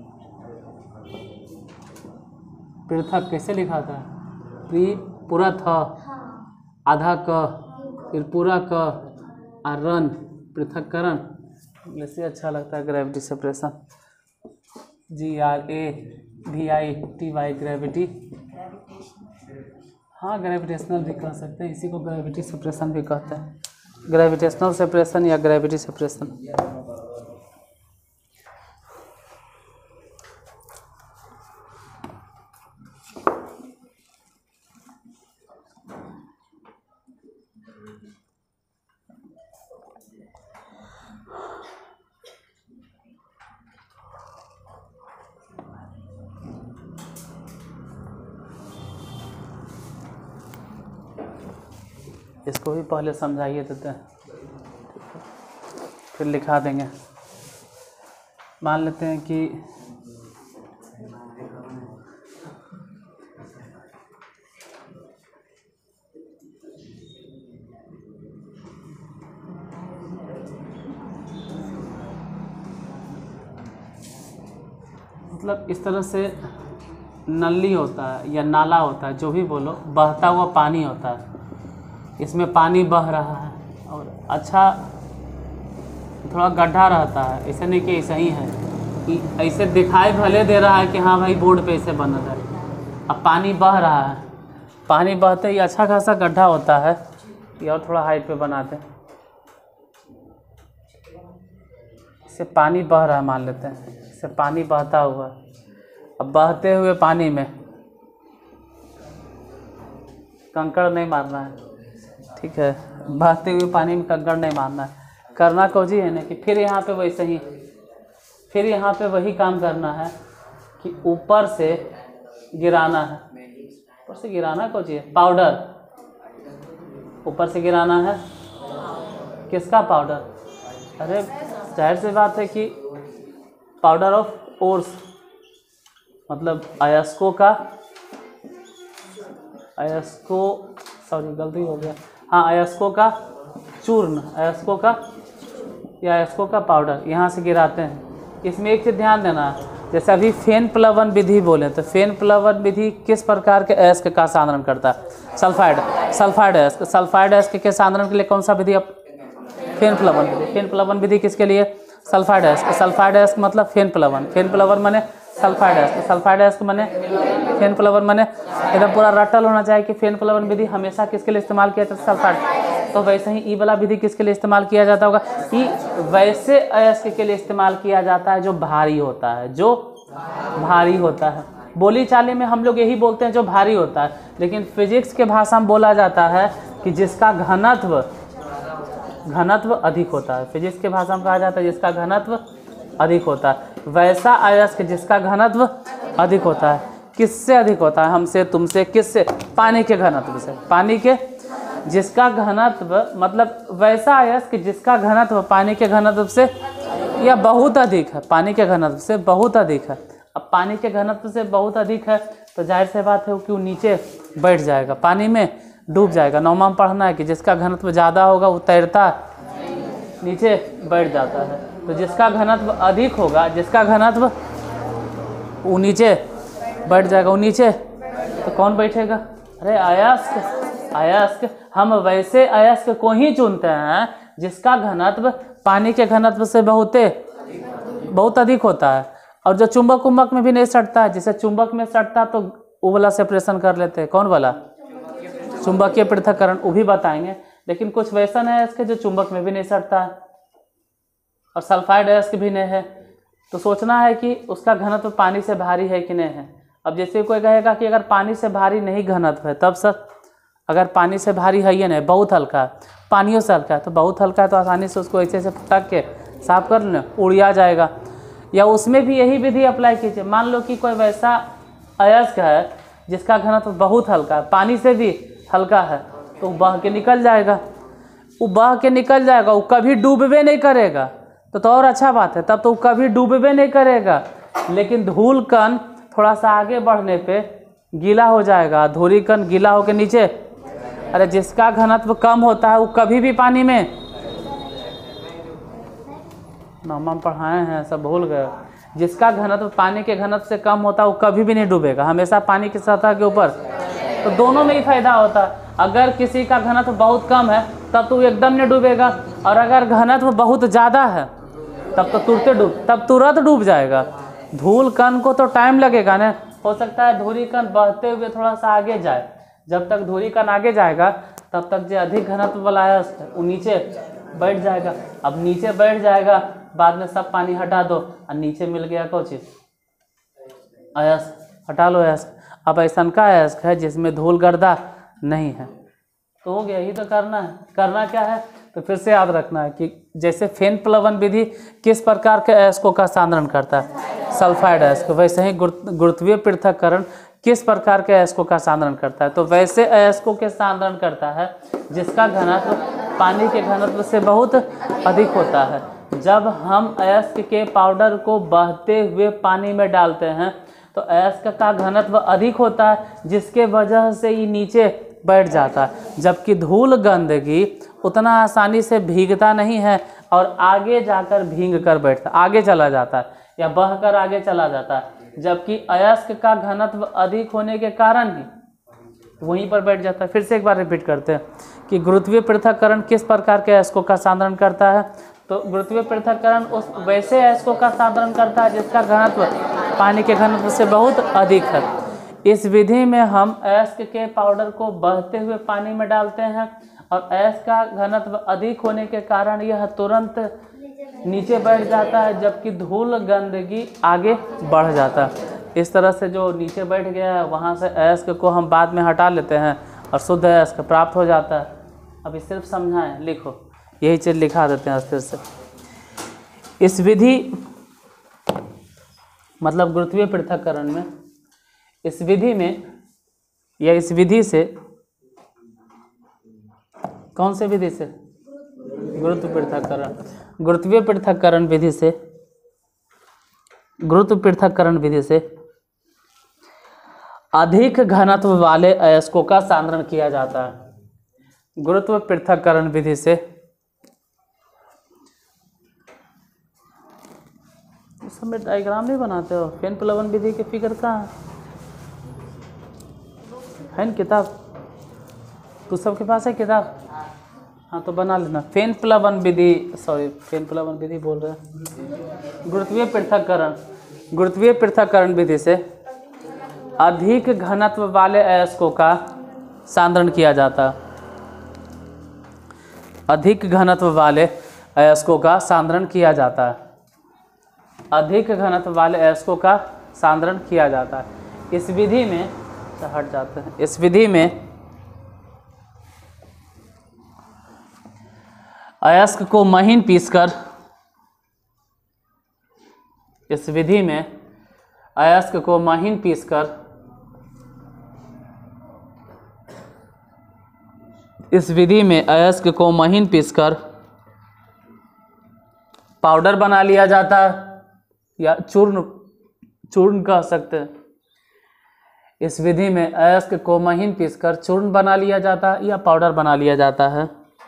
पृथक। कैसे लिखा था, प्री पूरा था, आधा क, फिर पूरा क, और रन पृथक्करण। वैसे अच्छा लगता है gravity separation, G R A V I T Y, gravity. हाँ, ग्रेविटेशनल भी कह सकते हैं, इसी को ग्रेविटी सेपरेशन भी कहते हैं, ग्रेविटेशनल सेपरेशन या ग्रेविटी सेपरेशन। इसको भी पहले समझाइए देते हैं, फिर लिखा देंगे। मान लेते हैं कि मतलब इस तरह से नली होता है या नाला होता है, जो भी बोलो, बहता हुआ पानी होता है। इसमें पानी बह रहा है और अच्छा थोड़ा गड्ढा रहता है, ऐसा नहीं कि ऐसा ही है कि ऐसे दिखाई भले दे रहा है कि हाँ भाई बोर्ड पे ऐसे बना है। अब पानी बह रहा है, पानी बहते ही अच्छा खासा गड्ढा होता है। ये और थोड़ा हाइट पे बनाते हैं, इससे पानी बह रहा है मान लेते हैं, इससे पानी बहता हुआ। अब बहते हुए पानी में कंकड़ नहीं मारना है, ठीक है, बहते हुए पानी में कंकड़ नहीं मारना है। करना कोजी है ना कि फिर यहाँ पे वैसे ही फिर यहाँ पे वही काम करना है कि ऊपर से गिराना है। ऊपर से गिराना कोजी है, पाउडर ऊपर से गिराना है। किसका पाउडर? अरे जाहिर सी बात है कि पाउडर ऑफ ओर्स, मतलब अयस्को का, अयस्को सॉरी गलती हो गया, हाँ अयस्को का चूर्ण, अयस्को का या अयस्को का पाउडर यहाँ से गिराते हैं। इसमें एक चीज़ ध्यान देना, जैसे अभी फेन प्लवन विधि बोले तो फेन प्लवन विधि किस प्रकार के अयस्क का सांद्रण करता है? सल्फाइड सल्फाइड अयस्क। सल्फाइड अयस्क के सांद्रण के लिए कौन सा विधि? अब फेन प्लवन विधि। फेन प्लवन विधि किसके लिए? सल्फाइड अयस्क। सल्फाइड अयस्क मतलब फेन प्लवन, फेन प्लवन माने सल्फाइड अयस्क, सल्फाइड अयस्क माने फेन प्लवन माने एकदम पूरा रटल होना चाहिए कि फेन प्लवन विधि हमेशा किसके लिए इस्तेमाल किया जाता है? सल्फाइड। तो वैसे ही ई वाला विधि किसके लिए इस्तेमाल किया जाता होगा? ई वैसे अयस्क के लिए इस्तेमाल किया जाता है जो भारी होता है, जो भारी होता है। बोली चाली में हम लोग यही बोलते हैं जो भारी होता है, लेकिन फिजिक्स के भाषा में बोला जाता है कि जिसका घनत्व घनत्व अधिक होता है। फिजिक्स के भाषा में कहा जाता है जिसका घनत्व अधिक होता है। वैसा अयस्क जिसका घनत्व अधिक होता है। किससे अधिक होता है? हमसे, तुमसे, किससे? पानी के घनत्व से। पानी के जिसका घनत्व मतलब वैसा अयस्क जिसका घनत्व पानी के घनत्व से या बहुत अधिक है, पानी के घनत्व से बहुत अधिक है। अब पानी के घनत्व से बहुत अधिक है तो जाहिर सी बात है कि वो नीचे बैठ जाएगा, पानी में डूब जाएगा। नौमा में पढ़ना है कि जिसका घनत्व ज़्यादा होगा वो तैरता नीचे बैठ जाता है। तो जिसका घनत्व अधिक होगा, जिसका घनत्व वो नीचे बैठ जाएगा, वो नीचे तो कौन बैठेगा? अरे अयस्क। अयस्क हम वैसे अयस्क को ही चुनते हैं जिसका घनत्व पानी के घनत्व से बहुत बहुत अधिक होता है, और जो चुंबक उम्बक में भी नहीं सटता है। जैसे चुंबक में सटता तो वो वाला सेपरेशन कर लेते हैं, कौन वाला? चुंबकीय पृथक्करण, वो भी बताएंगे। लेकिन कुछ वैसा नहीं है इसके जो चुंबक में भी नहीं सटता है और सल्फाइड अयस्क भी नहीं है। तो सोचना है कि उसका घनत्व पानी से भारी है कि नहीं है। अब जैसे कोई कहेगा कि अगर पानी से भारी नहीं घनत्व है, तब सर अगर पानी से भारी है ये नहीं, बहुत हल्का है, पानियों से हल्का है, तो बहुत हल्का है तो आसानी से उसको ऐसे ऐसे फटक के साफ कर लेना, उड़िया जाएगा। या उसमें भी यही विधि अप्लाई कीजिए। मान लो कि कोई वैसा अयस्क है जिसका घनत्व बहुत हल्का है, पानी से भी हल्का है, तो बह के निकल जाएगा। वो बह के निकल जाएगा, वो कभी डूबे नहीं करेगा, तो तो और अच्छा बात है, तब तो वो कभी डूबे नहीं करेगा। लेकिन धूल कण थोड़ा सा आगे बढ़ने पे गीला हो जाएगा, धूली कण गीला होकर नीचे। अरे जिसका घनत्व कम होता है वो कभी भी पानी में, नौमा में पढ़ाए हैं सब भूल गए, जिसका घनत्व पानी के घनत्व से कम होता है वो कभी भी नहीं डूबेगा, हमेशा पानी की सतह के ऊपर। तो दोनों में ही फायदा होता है। अगर किसी का घनत्व बहुत कम है तब तो एकदम नहीं डूबेगा, और अगर घनत्व बहुत ज़्यादा है तब तो तुरंत डूब तब तुरंत डूब जाएगा। धूल कण को तो टाइम लगेगा ना, हो सकता है धूली कण बहते हुए थोड़ा सा आगे जाए। जब तक धूली कण आगे जाएगा तब तक जो अधिक घनत्व वाला अयस्क है वो नीचे बैठ जाएगा। अब नीचे बैठ जाएगा, बाद में सब पानी हटा दो और नीचे मिल गया कुछ अयस्क, हटा लो अयस्क। अब ऐसा का अयस्क है जिसमें धूल गर्दा नहीं है, तो हो गया। यही तो करना है। करना क्या है तो फिर से याद रखना है कि जैसे फेन प्लवन विधि किस प्रकार के अयस्कों का सांद्रण करता है? सल्फाइड अयस्क। वैसे ही गुरुत्वीय पृथक्करण किस प्रकार के अयस्कों का सांद्रण करता है? तो वैसे अयस्कों के सांद्रण करता है जिसका घनत्व पानी के घनत्व से बहुत अधिक होता है। जब हम अयस्क के पाउडर को बहते हुए पानी में डालते हैं तो अयस्क का घनत्व अधिक होता है, जिसके वजह से ये नीचे बैठ जाता है। जबकि धूल गंदगी उतना आसानी से भीगता नहीं है और आगे जाकर भींग कर बैठता, आगे चला जाता है या बह कर आगे चला जाता है। जबकि अयस्क का घनत्व अधिक होने के कारण ही वहीं पर बैठ जाता है। फिर से एक बार रिपीट करते हैं कि गुरुत्वीय पृथक्करण किस प्रकार के अयस्कों का सांद्रण करता है। तो गुरुत्वीय पृथक्करण उस वैसे अयस्कों का सांद्रण करता है जिसका घनत्व पानी के घनत्व से बहुत अधिक है। इस विधि में हम अयस्क के पाउडर को बहते हुए पानी में डालते हैं और अयस्क का घनत्व अधिक होने के कारण यह तुरंत नीचे बैठ जाता है, जबकि धूल गंदगी आगे बढ़ जाता है। इस तरह से जो नीचे बैठ गया है वहाँ से अयस्क को हम बाद में हटा लेते हैं और शुद्ध अयस्क प्राप्त हो जाता है। अभी सिर्फ समझाएं, लिखो, यही चीज़ लिखा देते हैं अस्थिर से। इस विधि मतलब गुरुत्वीय पृथक्करण में, इस विधि में या इस विधि से, कौन से विधि से? गुरुत्व पृथक्करण। गुरुत्वीय पृथक्करण विधि से, गुरुत्व पृथक्करण विधि से अधिक घनत्व वाले अयस्कों का सांद्रण किया जाता है। गुरुत्व पृथक्करण विधि से इस समय डायग्राम नहीं बनाते हो? फेन प्लवन विधि के फिगर कहाँ है ना? किताब तो सबके पास है किताब? हाँ तो बना लेना। फेन प्लवन विधि, सॉरी फेन प्लवन विधि बोल रहे हैं, गुरुत्वीय पृथक्करण, गुरुत्वीय पृथक्करण विधि से अधिक घनत्व वाले अयस्कों का सांद्रण किया जाता है। अधिक घनत्व वाले अयस्कों का सांद्रण किया जाता है। अधिक घनत्व वाले अयस्कों का सांद्रण किया जाता है। इस विधि में हट जाते हैं। इस विधि में अयस्क को महीन पीसकर इस विधि में अयस्क को महीन पीसकर इस विधि में अयस्क को महीन पीसकर पाउडर बना लिया जाता है या चूर्ण चूर्ण कह सकते हैं। इस विधि में अयस्क को महीन पीसकर चूर्ण बना लिया जाता है या पाउडर बना लिया जाता है।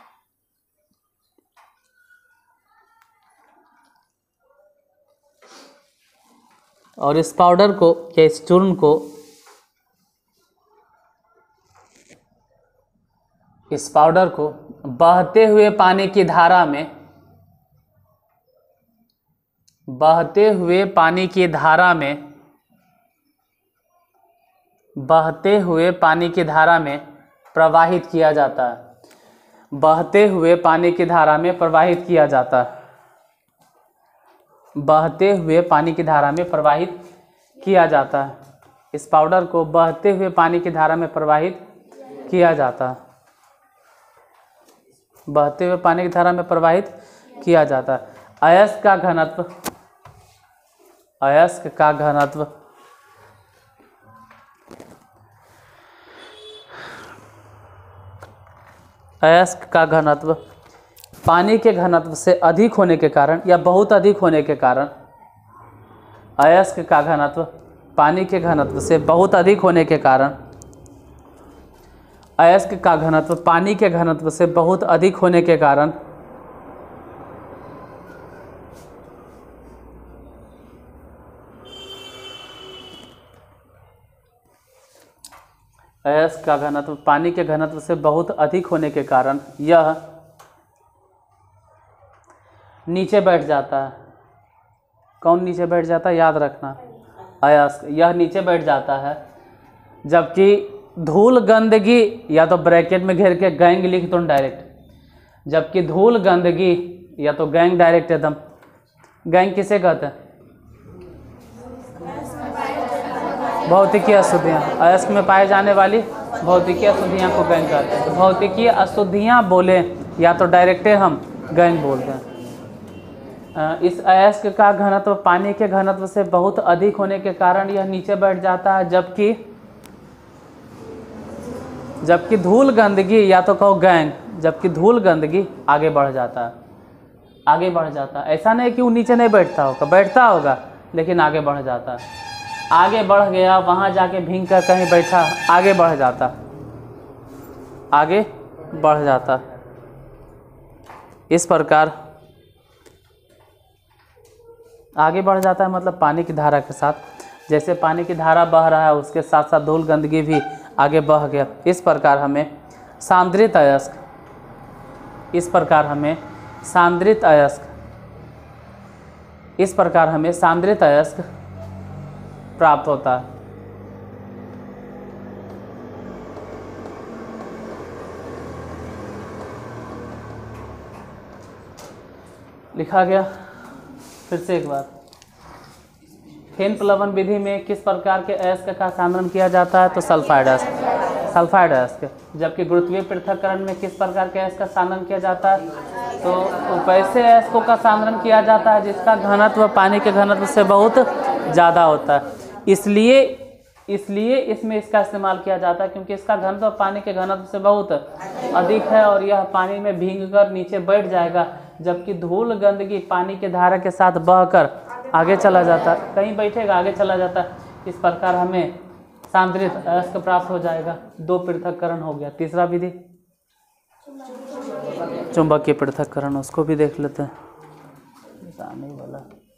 और इस पाउडर को या इस चूर्ण को इस पाउडर को बहते हुए पानी की धारा में बहते हुए पानी की धारा में बहते हुए पानी की धारा में प्रवाहित किया जाता है। बहते हुए पानी की धारा में प्रवाहित किया जाता है। बहते हुए पानी की धारा में प्रवाहित किया जाता है। इस पाउडर को बहते हुए पानी की धारा में प्रवाहित किया जाता है। बहते हुए पानी की धारा में प्रवाहित किया जाता है। अयस्क का घनत्व अयस्क का घनत्व अयस्क का घनत्व पानी के घनत्व से अधिक होने के कारण या बहुत अधिक होने के कारण अयस्क का घनत्व पानी के घनत्व से बहुत अधिक होने के कारण अयस्क का घनत्व पानी के घनत्व से बहुत अधिक होने के कारण अयस्क का घनत्व पानी के घनत्व से बहुत अधिक होने के कारण यह नीचे बैठ जाता है। कौन नीचे बैठ जाता है? याद रखना, अयस्क यह नीचे बैठ जाता है, जबकि धूल गंदगी या तो ब्रैकेट में घेर के गैंग लिख दो डायरेक्ट, जबकि धूल गंदगी या तो गैंग डायरेक्ट एकदम। गैंग किसे कहते हैं? भौतिकीय अशुद्धियाँ। अयस्क में पाए जाने वाली भौतिकीय अशुद्धियाँ को गैंग कहते हैं। तो भौतिकीय अशुद्धियाँ बोले या तो डायरेक्टे हम गैंग बोलते हैं। इस अयस्क का घनत्व पानी के घनत्व से बहुत अधिक होने के कारण यह नीचे बैठ जाता है, जबकि जबकि धूल गंदगी या तो कहो गैंग, जबकि धूल गंदगी आगे बढ़ जाता है। आगे बढ़ जाता है। ऐसा नहीं कि वो नीचे नहीं बैठता होगा, बैठता होगा लेकिन आगे बढ़ जाता है। आगे बढ़ गया, वहाँ जाके भींग कर कहीं बैठा, आगे बढ़ जाता आगे बढ़ जाता इस प्रकार आगे बढ़ जाता है, मतलब पानी की धारा के साथ जैसे पानी की धारा बह रहा है उसके साथ साथ धूल गंदगी भी आगे बह गया। इस प्रकार हमें सांद्रित अयस्क इस प्रकार हमें सांद्रित अयस्क इस प्रकार हमें सांद्रित अयस्क प्राप्त होता है। लिखा गया। फिर से एक बार, फेन प्लवन विधि में किस प्रकार के अयस्क का सांद्रण किया जाता है? तो सल्फाइड अयस्क सल्फाइड अयस्क। जबकि गुरुत्वीय पृथक्करण में किस प्रकार के अयस्क का सांद्रण किया जाता है? तो वैसे अयस्कों का सांद्रण किया जाता है जिसका घनत्व पानी के घनत्व से बहुत ज़्यादा होता है। इसलिए इसलिए इसमें इसका इस्तेमाल किया जाता है क्योंकि इसका घनत्व पानी के घनत्व से बहुत अधिक है और यह पानी में भीगकर नीचे बैठ जाएगा, जबकि धूल गंदगी पानी के धारा के साथ बहकर आगे चला जाता है, कहीं बैठेगा आगे चला जाता है। इस प्रकार हमें सांद्रित अयस्क प्राप्त हो जाएगा। दो पृथक्करण हो गया। तीसरा विधि चुंबकीय पृथक्करण, उसको भी देख लेते हैं। आने वाला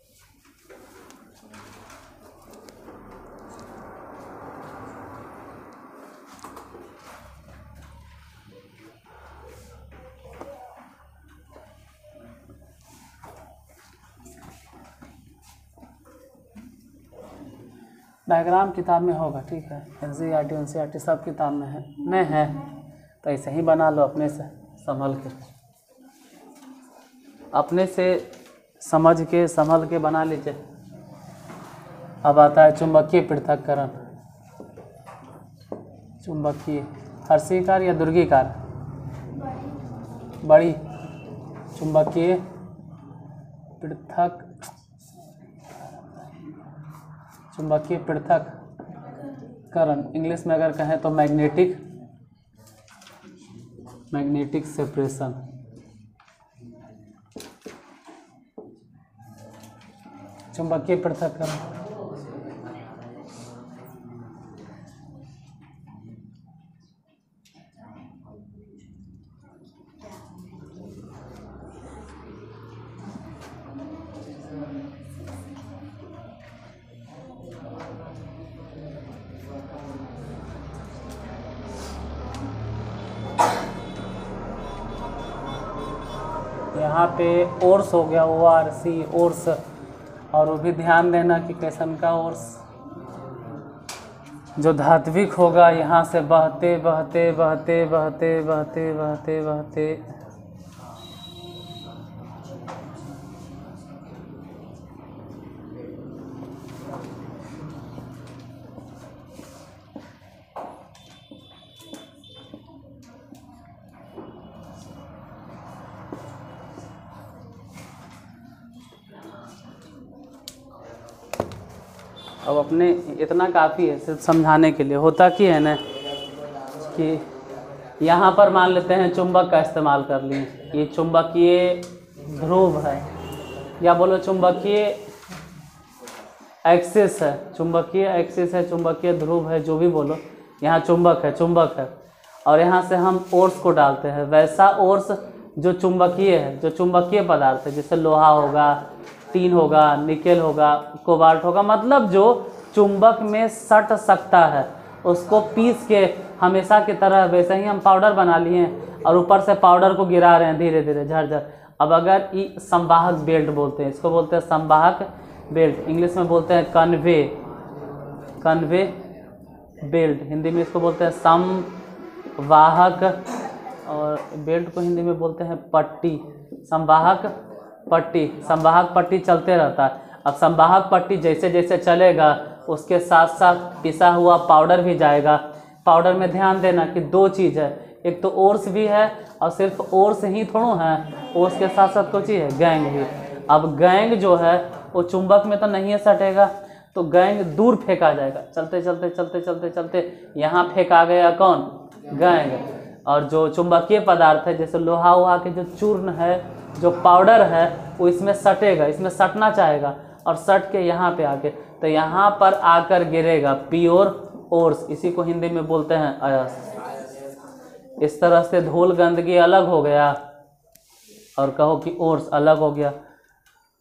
डायग्राम किताब में होगा, ठीक है। N C R T N C R T सब किताब में है, नहीं है तो ऐसे ही बना लो अपने से संभल के, अपने से समझ के संभल के बना लीजिए। अब आता है चुंबकीय पृथक्करण। चुंबकीय हर्षिकार या दुर्गीकार? बड़ी चुंबकीय पृथक चुंबकीय पृथक्करण, इंग्लिश में अगर कहें तो मैग्नेटिक मैग्नेटिक सेपरेशन। चुंबकीय पृथक्करण यहाँ पे ओर्स हो गया, ओ आर सी ओर्स, और वो भी ध्यान देना कि कैसन का ओर्स जो धात्विक होगा यहाँ से बहते बहते बहते बहते बहते बहते बहते अब अपने इतना काफ़ी है सिर्फ समझाने के लिए। होता कि है ना कि यहाँ पर मान लेते हैं चुंबक का इस्तेमाल कर लिए, ये चुंबकीय ध्रुव है या बोलो चुंबकीय एक्सिस है, चुंबकीय एक्सिस है, चुंबकीय ध्रुव है, जो भी बोलो, यहाँ चुंबक है चुंबक है और यहाँ से हम ओर्स को डालते हैं। वैसा ओर्स जो चुंबकीय है, जो चुंबकीय पदार्थ है, जैसे लोहा होगा, टीन होगा, निकेल होगा, कोबाल्ट होगा, मतलब जो चुंबक में सट सकता है, उसको पीस के हमेशा की तरह वैसे ही हम पाउडर बना लिए हैं और ऊपर से पाउडर को गिरा रहे हैं धीरे धीरे झरझर। अब अगर ये संवाहक बेल्ट बोलते हैं, इसको बोलते हैं संवाहक बेल्ट, इंग्लिश में बोलते हैं कन्वे कन्वे बेल्ट, हिंदी में इसको बोलते हैं संवाहक, और बेल्ट को हिंदी में बोलते हैं पट्टी, संवाहक पट्टी। संवाहक पट्टी चलते रहता है। अब संवाहक पट्टी जैसे जैसे चलेगा उसके साथ साथ पिसा हुआ पाउडर भी जाएगा। पाउडर में ध्यान देना कि दो चीज़ है, एक तो ओर्स भी है और सिर्फ ओर्स ही थोड़ा है, ओर्स के साथ साथ कुछ ही है, गैंग भी। अब गैंग जो है वो चुंबक में तो नहीं सटेगा, तो गैंग दूर फेंका जाएगा। चलते चलते चलते चलते चलते यहाँ फेंका गया कौन? गैंग। और जो चुंबकीय पदार्थ है जैसे लोहा वहा के जो चूर्ण है, जो पाउडर है, वो इसमें सटेगा, इसमें सटना चाहेगा और सट के यहाँ पे आके, तो यहाँ पर आकर गिरेगा प्योर ओर्स, इसी को हिंदी में बोलते हैं अयस्क। इस तरह से धूल गंदगी अलग हो गया और कहो कि ओर्स अलग हो गया।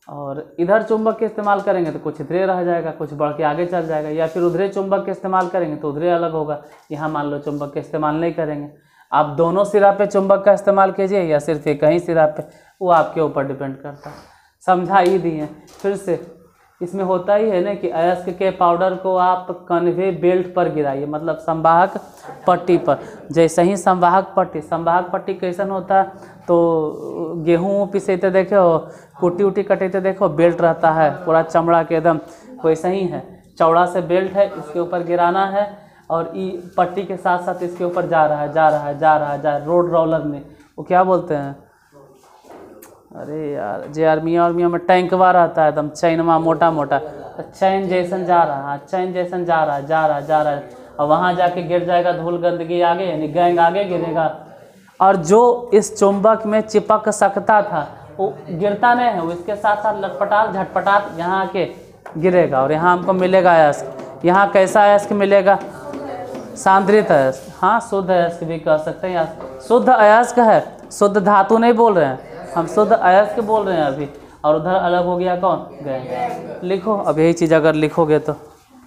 और इधर चुंबक के इस्तेमाल करेंगे तो कुछ इधरे रह जाएगा, कुछ बढ़ के आगे चल जाएगा, या फिर उधरे चुंबक के इस्तेमाल करेंगे तो उधरे अलग होगा। यहाँ मान लो चुंबक के इस्तेमाल नहीं करेंगे, आप दोनों सिरा पे चुंबक का इस्तेमाल कीजिए या सिर्फ एक ही सिरा पे, वो आपके ऊपर डिपेंड करता है। समझा ही दिए। फिर से इसमें होता ही है ना कि अयस्क के पाउडर को आप कन्वे बेल्ट पर गिराइए, मतलब संवाहक पट्टी पर। जैसे ही संवाहक पट्टी, संवाहक पट्टी कैसन होता है, तो गेहूँ पिसेते देखे हो, कुट्टी उट्टी कटेते देखो, बेल्ट रहता है पूरा चमड़ा के एकदम, वैसा ही है, चौड़ा से बेल्ट है, इसके ऊपर गिराना है और ई पट्टी के साथ साथ इसके ऊपर जा रहा है जा रहा है जा रहा है जा रोड रोलर में, वो क्या बोलते हैं, अरे यार जे आर्मी आर्मी में टैंकवा रहता है एकदम चैनमा मोटा मोटा, चैन जैसन जा रहा है, चैन जैसन जा रहा है जा रहा है जा रहा है और वहाँ जाके गिर जाएगा धूल गंदगी आगे, यानी गैंग आगे गिरेगा। और जो इस चुंबक में चिपक सकता था वो गिरता नहीं है, वो इसके साथ साथ लटपटात झटपटात यहाँ आके गिरेगा और यहाँ हमको मिलेगा अयस्क। यहाँ कैसा अयस्क मिलेगा, सांद्रित अयस्क, हाँ शुद्ध अयस्क भी कह सकते हैं, या शुद्ध अयस्क है, शुद्ध धातु नहीं बोल रहे हैं हम, शुद्ध अयस्क बोल रहे हैं अभी। और उधर अलग हो गया कौन, गैंग। लिखो अब यही चीज़ अगर लिखोगे तो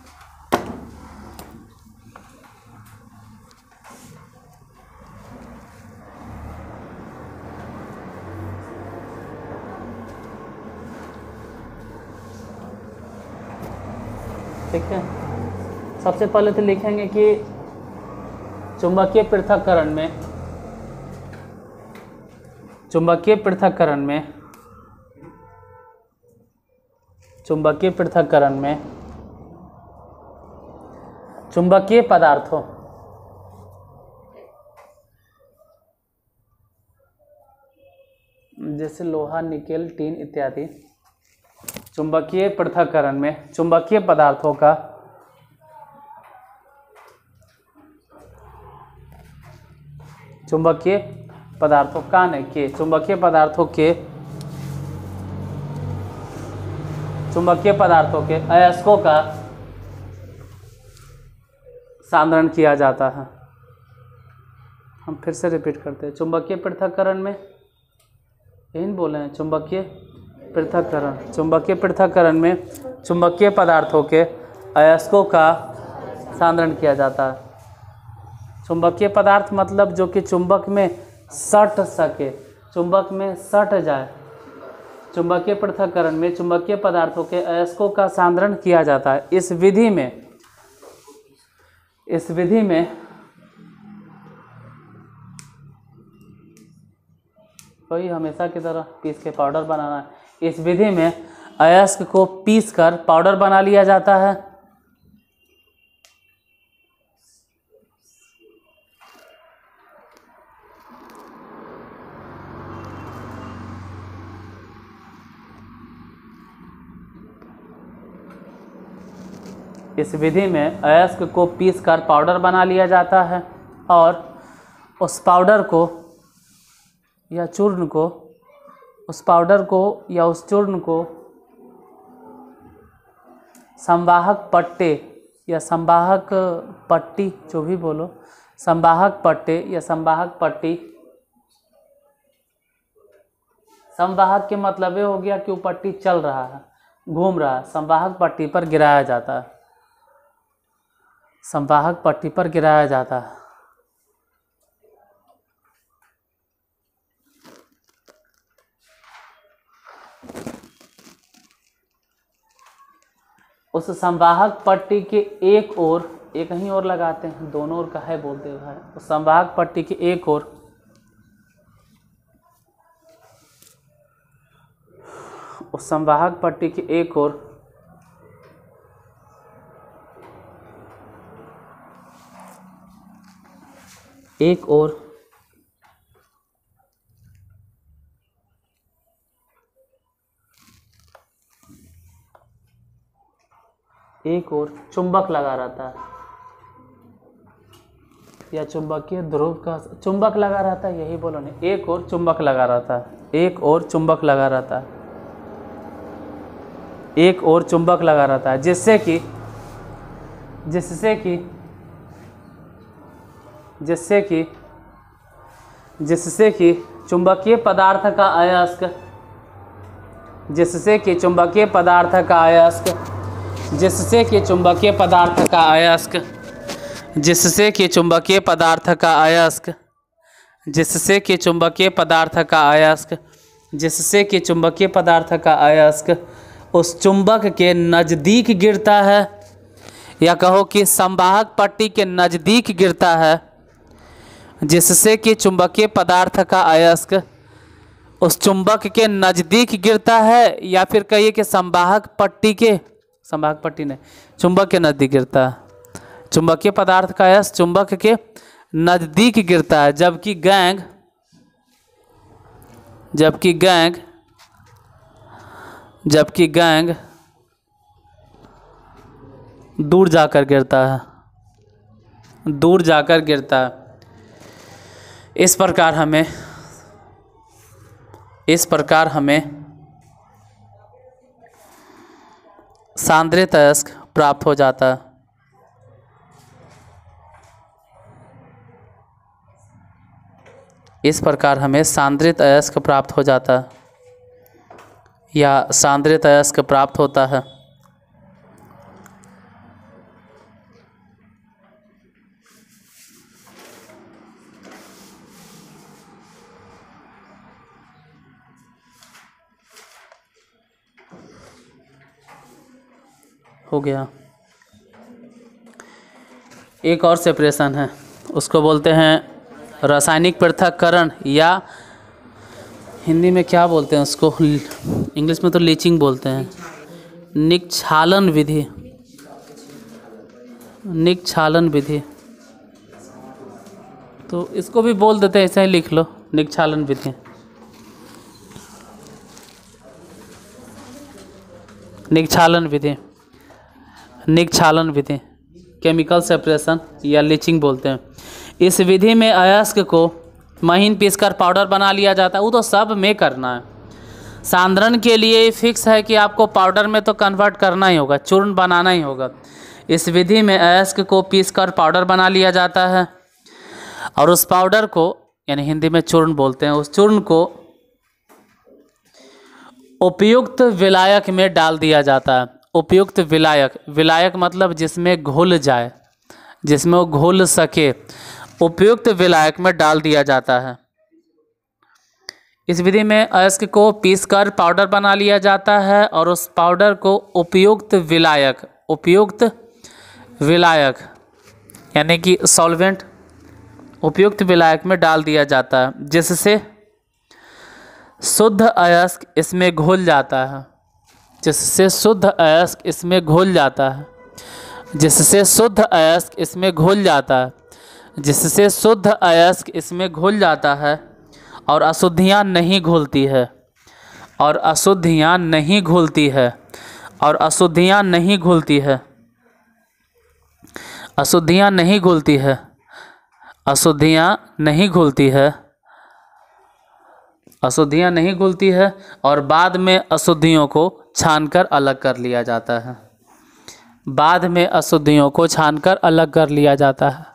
ठीक है। सबसे पहले तो लिखेंगे कि चुंबकीय पृथक्करण में चुंबकीय पृथक्करण में चुंबकीय पृथक्करण में चुंबकीय पदार्थों जैसे लोहा, निकेल, टीन इत्यादि, चुंबकीय पृथक्करण में चुंबकीय पदार्थों का चुंबकीय पदार्थों का नहीं के चुंबकीय पदार्थों के चुंबकीय पदार्थों के अयस्कों का सांद्रण किया जाता है। हम फिर से रिपीट करते हैं, चुंबकीय पृथक्करण में यही बोले हैं, चुंबकीय पृथक्करण चुंबकीय पृथक्करण में चुंबकीय पदार्थों के अयस्कों का सांद्रण किया जाता है। चुंबकीय पदार्थ मतलब जो कि चुंबक में सट सके, चुंबक में सट जाए। चुंबकीय पृथक्करण में चुंबकीय पदार्थों के अयस्कों का सांद्रण किया जाता है। इस विधि में इस विधि में वही हमेशा की तरह पीस के पाउडर बनाना है। इस विधि में अयस्क को पीस कर पाउडर बना लिया जाता है। इस विधि में अयस्क को पीस कर पाउडर बना लिया जाता है और उस पाउडर को या चूर्ण को उस पाउडर को या उस चूर्ण को संवाहक पट्टे या संवाहक पट्टी, जो भी बोलो, संवाहक पट्टे या संवाहक पट्टी, संवाहक के मतलब ये हो गया कि वो पट्टी चल रहा है, घूम रहा है, संवाहक पट्टी पर गिराया जाता है। संवाहक पट्टी पर गिराया जाता है। उस संवाहक पट्टी के एक ओर, एक ही ओर लगाते हैं, दोनों ओर का है बोलते भाई, उस संवाहक पट्टी के एक ओर उस संवाहक पट्टी के एक ओर एक ओर एक ओर चुंबक लगा रहता है या चुंबकीय ध्रुव का चुंबक लगा रहता है, यही बोलो नहीं, एक ओर चुंबक लगा रहता है, एक ओर चुंबक लगा रहता है, एक ओर चुंबक लगा रहता है, जिससे कि जिससे कि जिससे कि जिससे कि चुंबकीय पदार्थ का अयस्क जिससे कि चुंबकीय पदार्थ का अयस्क जिससे कि चुंबकीय पदार्थ का अयस्क जिससे कि चुंबकीय पदार्थ का अयस्क जिससे कि चुंबकीय पदार्थ का अयस्क जिससे कि चुंबकीय पदार्थ का अयस्क उस चुंबक के नज़दीक गिरता है, या कहो कि संवाहक पट्टी के नज़दीक गिरता है, जिससे कि चुंबकीय पदार्थ का अयस्क उस चुंबक के नज़दीक गिरता है, या फिर कहिए कि संवाहक पट्टी के संवाहक पट्टी नहीं चुंबक के नज़दीक गिरता है। चुंबकीय पदार्थ का अयस्क चुंबक के नज़दीक गिरता है, जबकि गैंग जबकि गैंग जबकि गैंग दूर जाकर गिरता है दूर जाकर गिरता है। इस प्रकार हमें इस प्रकार हमें सांद्रित अयस्क प्राप्त हो जाता है। इस प्रकार हमें सांद्रित अयस्क प्राप्त हो जाता है या सांद्रित अयस्क प्राप्त होता है। हो गया। एक और सेपरेशन है, उसको बोलते हैं रासायनिक पृथक्करण, या हिंदी में क्या बोलते हैं उसको, इंग्लिश में तो लीचिंग बोलते हैं, निक्षालन विधि निक्षालन विधि तो इसको भी बोल देते हैं, ऐसे ही लिख लो, निक्षालन विधि। निक्षालन विधि निक्षालन विधि केमिकल सेपरेशन या लीचिंग बोलते हैं। इस विधि में अयस्क को महीन पीसकर पाउडर बना लिया जाता है। वो तो सब में करना है, सांद्रण के लिए फिक्स है कि आपको पाउडर में तो कन्वर्ट करना ही होगा, चूर्ण बनाना ही होगा। इस विधि में अयस्क को पीसकर पाउडर बना लिया जाता है और उस पाउडर को, यानी हिंदी में चूर्ण बोलते हैं, उस चूर्ण को उपयुक्त विलायक में डाल दिया जाता है। उपयुक्त विलायक, विलायक मतलब जिसमें घुल जाए, जिसमें वो घुल सके, उपयुक्त विलायक में डाल दिया जाता है। इस विधि में अयस्क को पीसकर पाउडर बना लिया जाता है और उस पाउडर को उपयुक्त विलायक उपयुक्त विलायक यानी कि सॉल्वेंट उपयुक्त विलायक में डाल दिया जाता है, जिससे शुद्ध अयस्क इसमें घुल जाता है जिससे शुद्ध अयस्क इसमें घुल जाता है जिससे शुद्ध अयस्क इसमें घुल जाता है जिससे शुद्ध अयस्क इसमें घुल जाता है और अशुद्धियाँ नहीं घुलती है और अशुद्धियाँ नहीं घुलती है और अशुद्धियाँ नहीं घुलती है अशुद्धियाँ नहीं घुलती है अशुद्धियाँ नहीं घुलती है अशुद्धियाँ नहीं घुलती है और बाद में अशुद्धियों को छानकर अलग कर लिया जाता है बाद में अशुद्धियों को छानकर अलग कर लिया जाता है।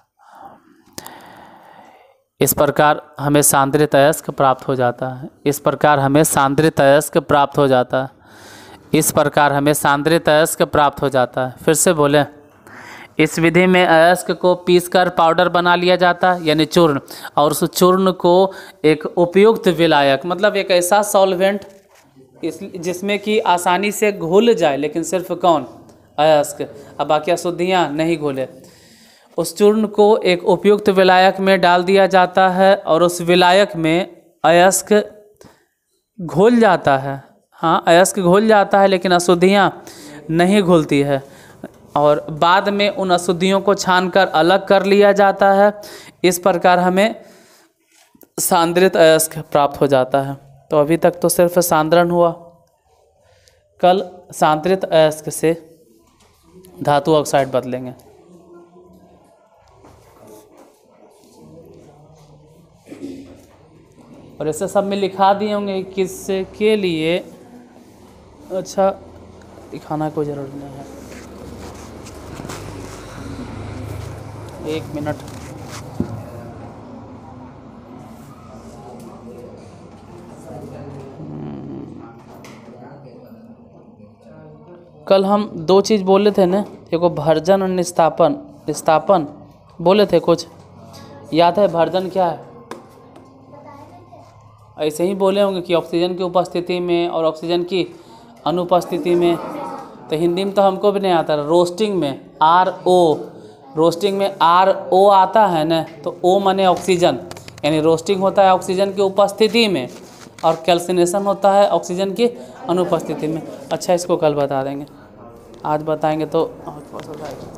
इस प्रकार हमें सांद्रित अयस्क प्राप्त हो जाता है इस प्रकार हमें सांद्रित अयस्क प्राप्त हो जाता है इस प्रकार हमें सांद्रित अयस्क प्राप्त हो जाता है। फिर से बोलें, इस विधि में अयस्क को पीसकर पाउडर बना लिया जाता है यानी चूर्ण, और उस चूर्ण को एक उपयुक्त विलायक मतलब एक ऐसा सॉल्वेंट इस जिसमें कि आसानी से घुल जाए, लेकिन सिर्फ कौन, अयस्क, अब बाकी अशुद्धियाँ नहीं घुले, उस चूर्ण को एक उपयुक्त विलायक में डाल दिया जाता है और उस विलायक में अयस्क घुल जाता है। हाँ, अयस्क घुल जाता है लेकिन अशुद्धियाँ नहीं घुलती है और बाद में उन अशुद्धियों को छानकर अलग कर लिया जाता है। इस प्रकार हमें सांद्रित अयस्क प्राप्त हो जाता है। तो अभी तक तो सिर्फ सांद्रण हुआ, कल सांद्रित अयस्क से धातु ऑक्साइड बदलेंगे। और ऐसे सब में लिखा दिए होंगे किसके लिए, अच्छा दिखाना कोई ज़रूरत नहीं है। एक मिनट, कल हम दो चीज़ बोले थे ना, एगो भर्जन और निस्तापन। निस्तापन बोले थे कुछ याद है? भर्जन क्या है? ऐसे ही बोले होंगे कि ऑक्सीजन की उपस्थिति में और ऑक्सीजन की अनुपस्थिति में। तो हिंदी में तो हमको भी नहीं आता। रोस्टिंग में आर ओ, रोस्टिंग में आर ओ आता है ना, तो ओ माने ऑक्सीजन, यानी रोस्टिंग होता है ऑक्सीजन की उपस्थिति में और कैल्सिनेशन होता है ऑक्सीजन की अनुपस्थिति में। अच्छा, इसको कल बता देंगे, आज बताएंगे तो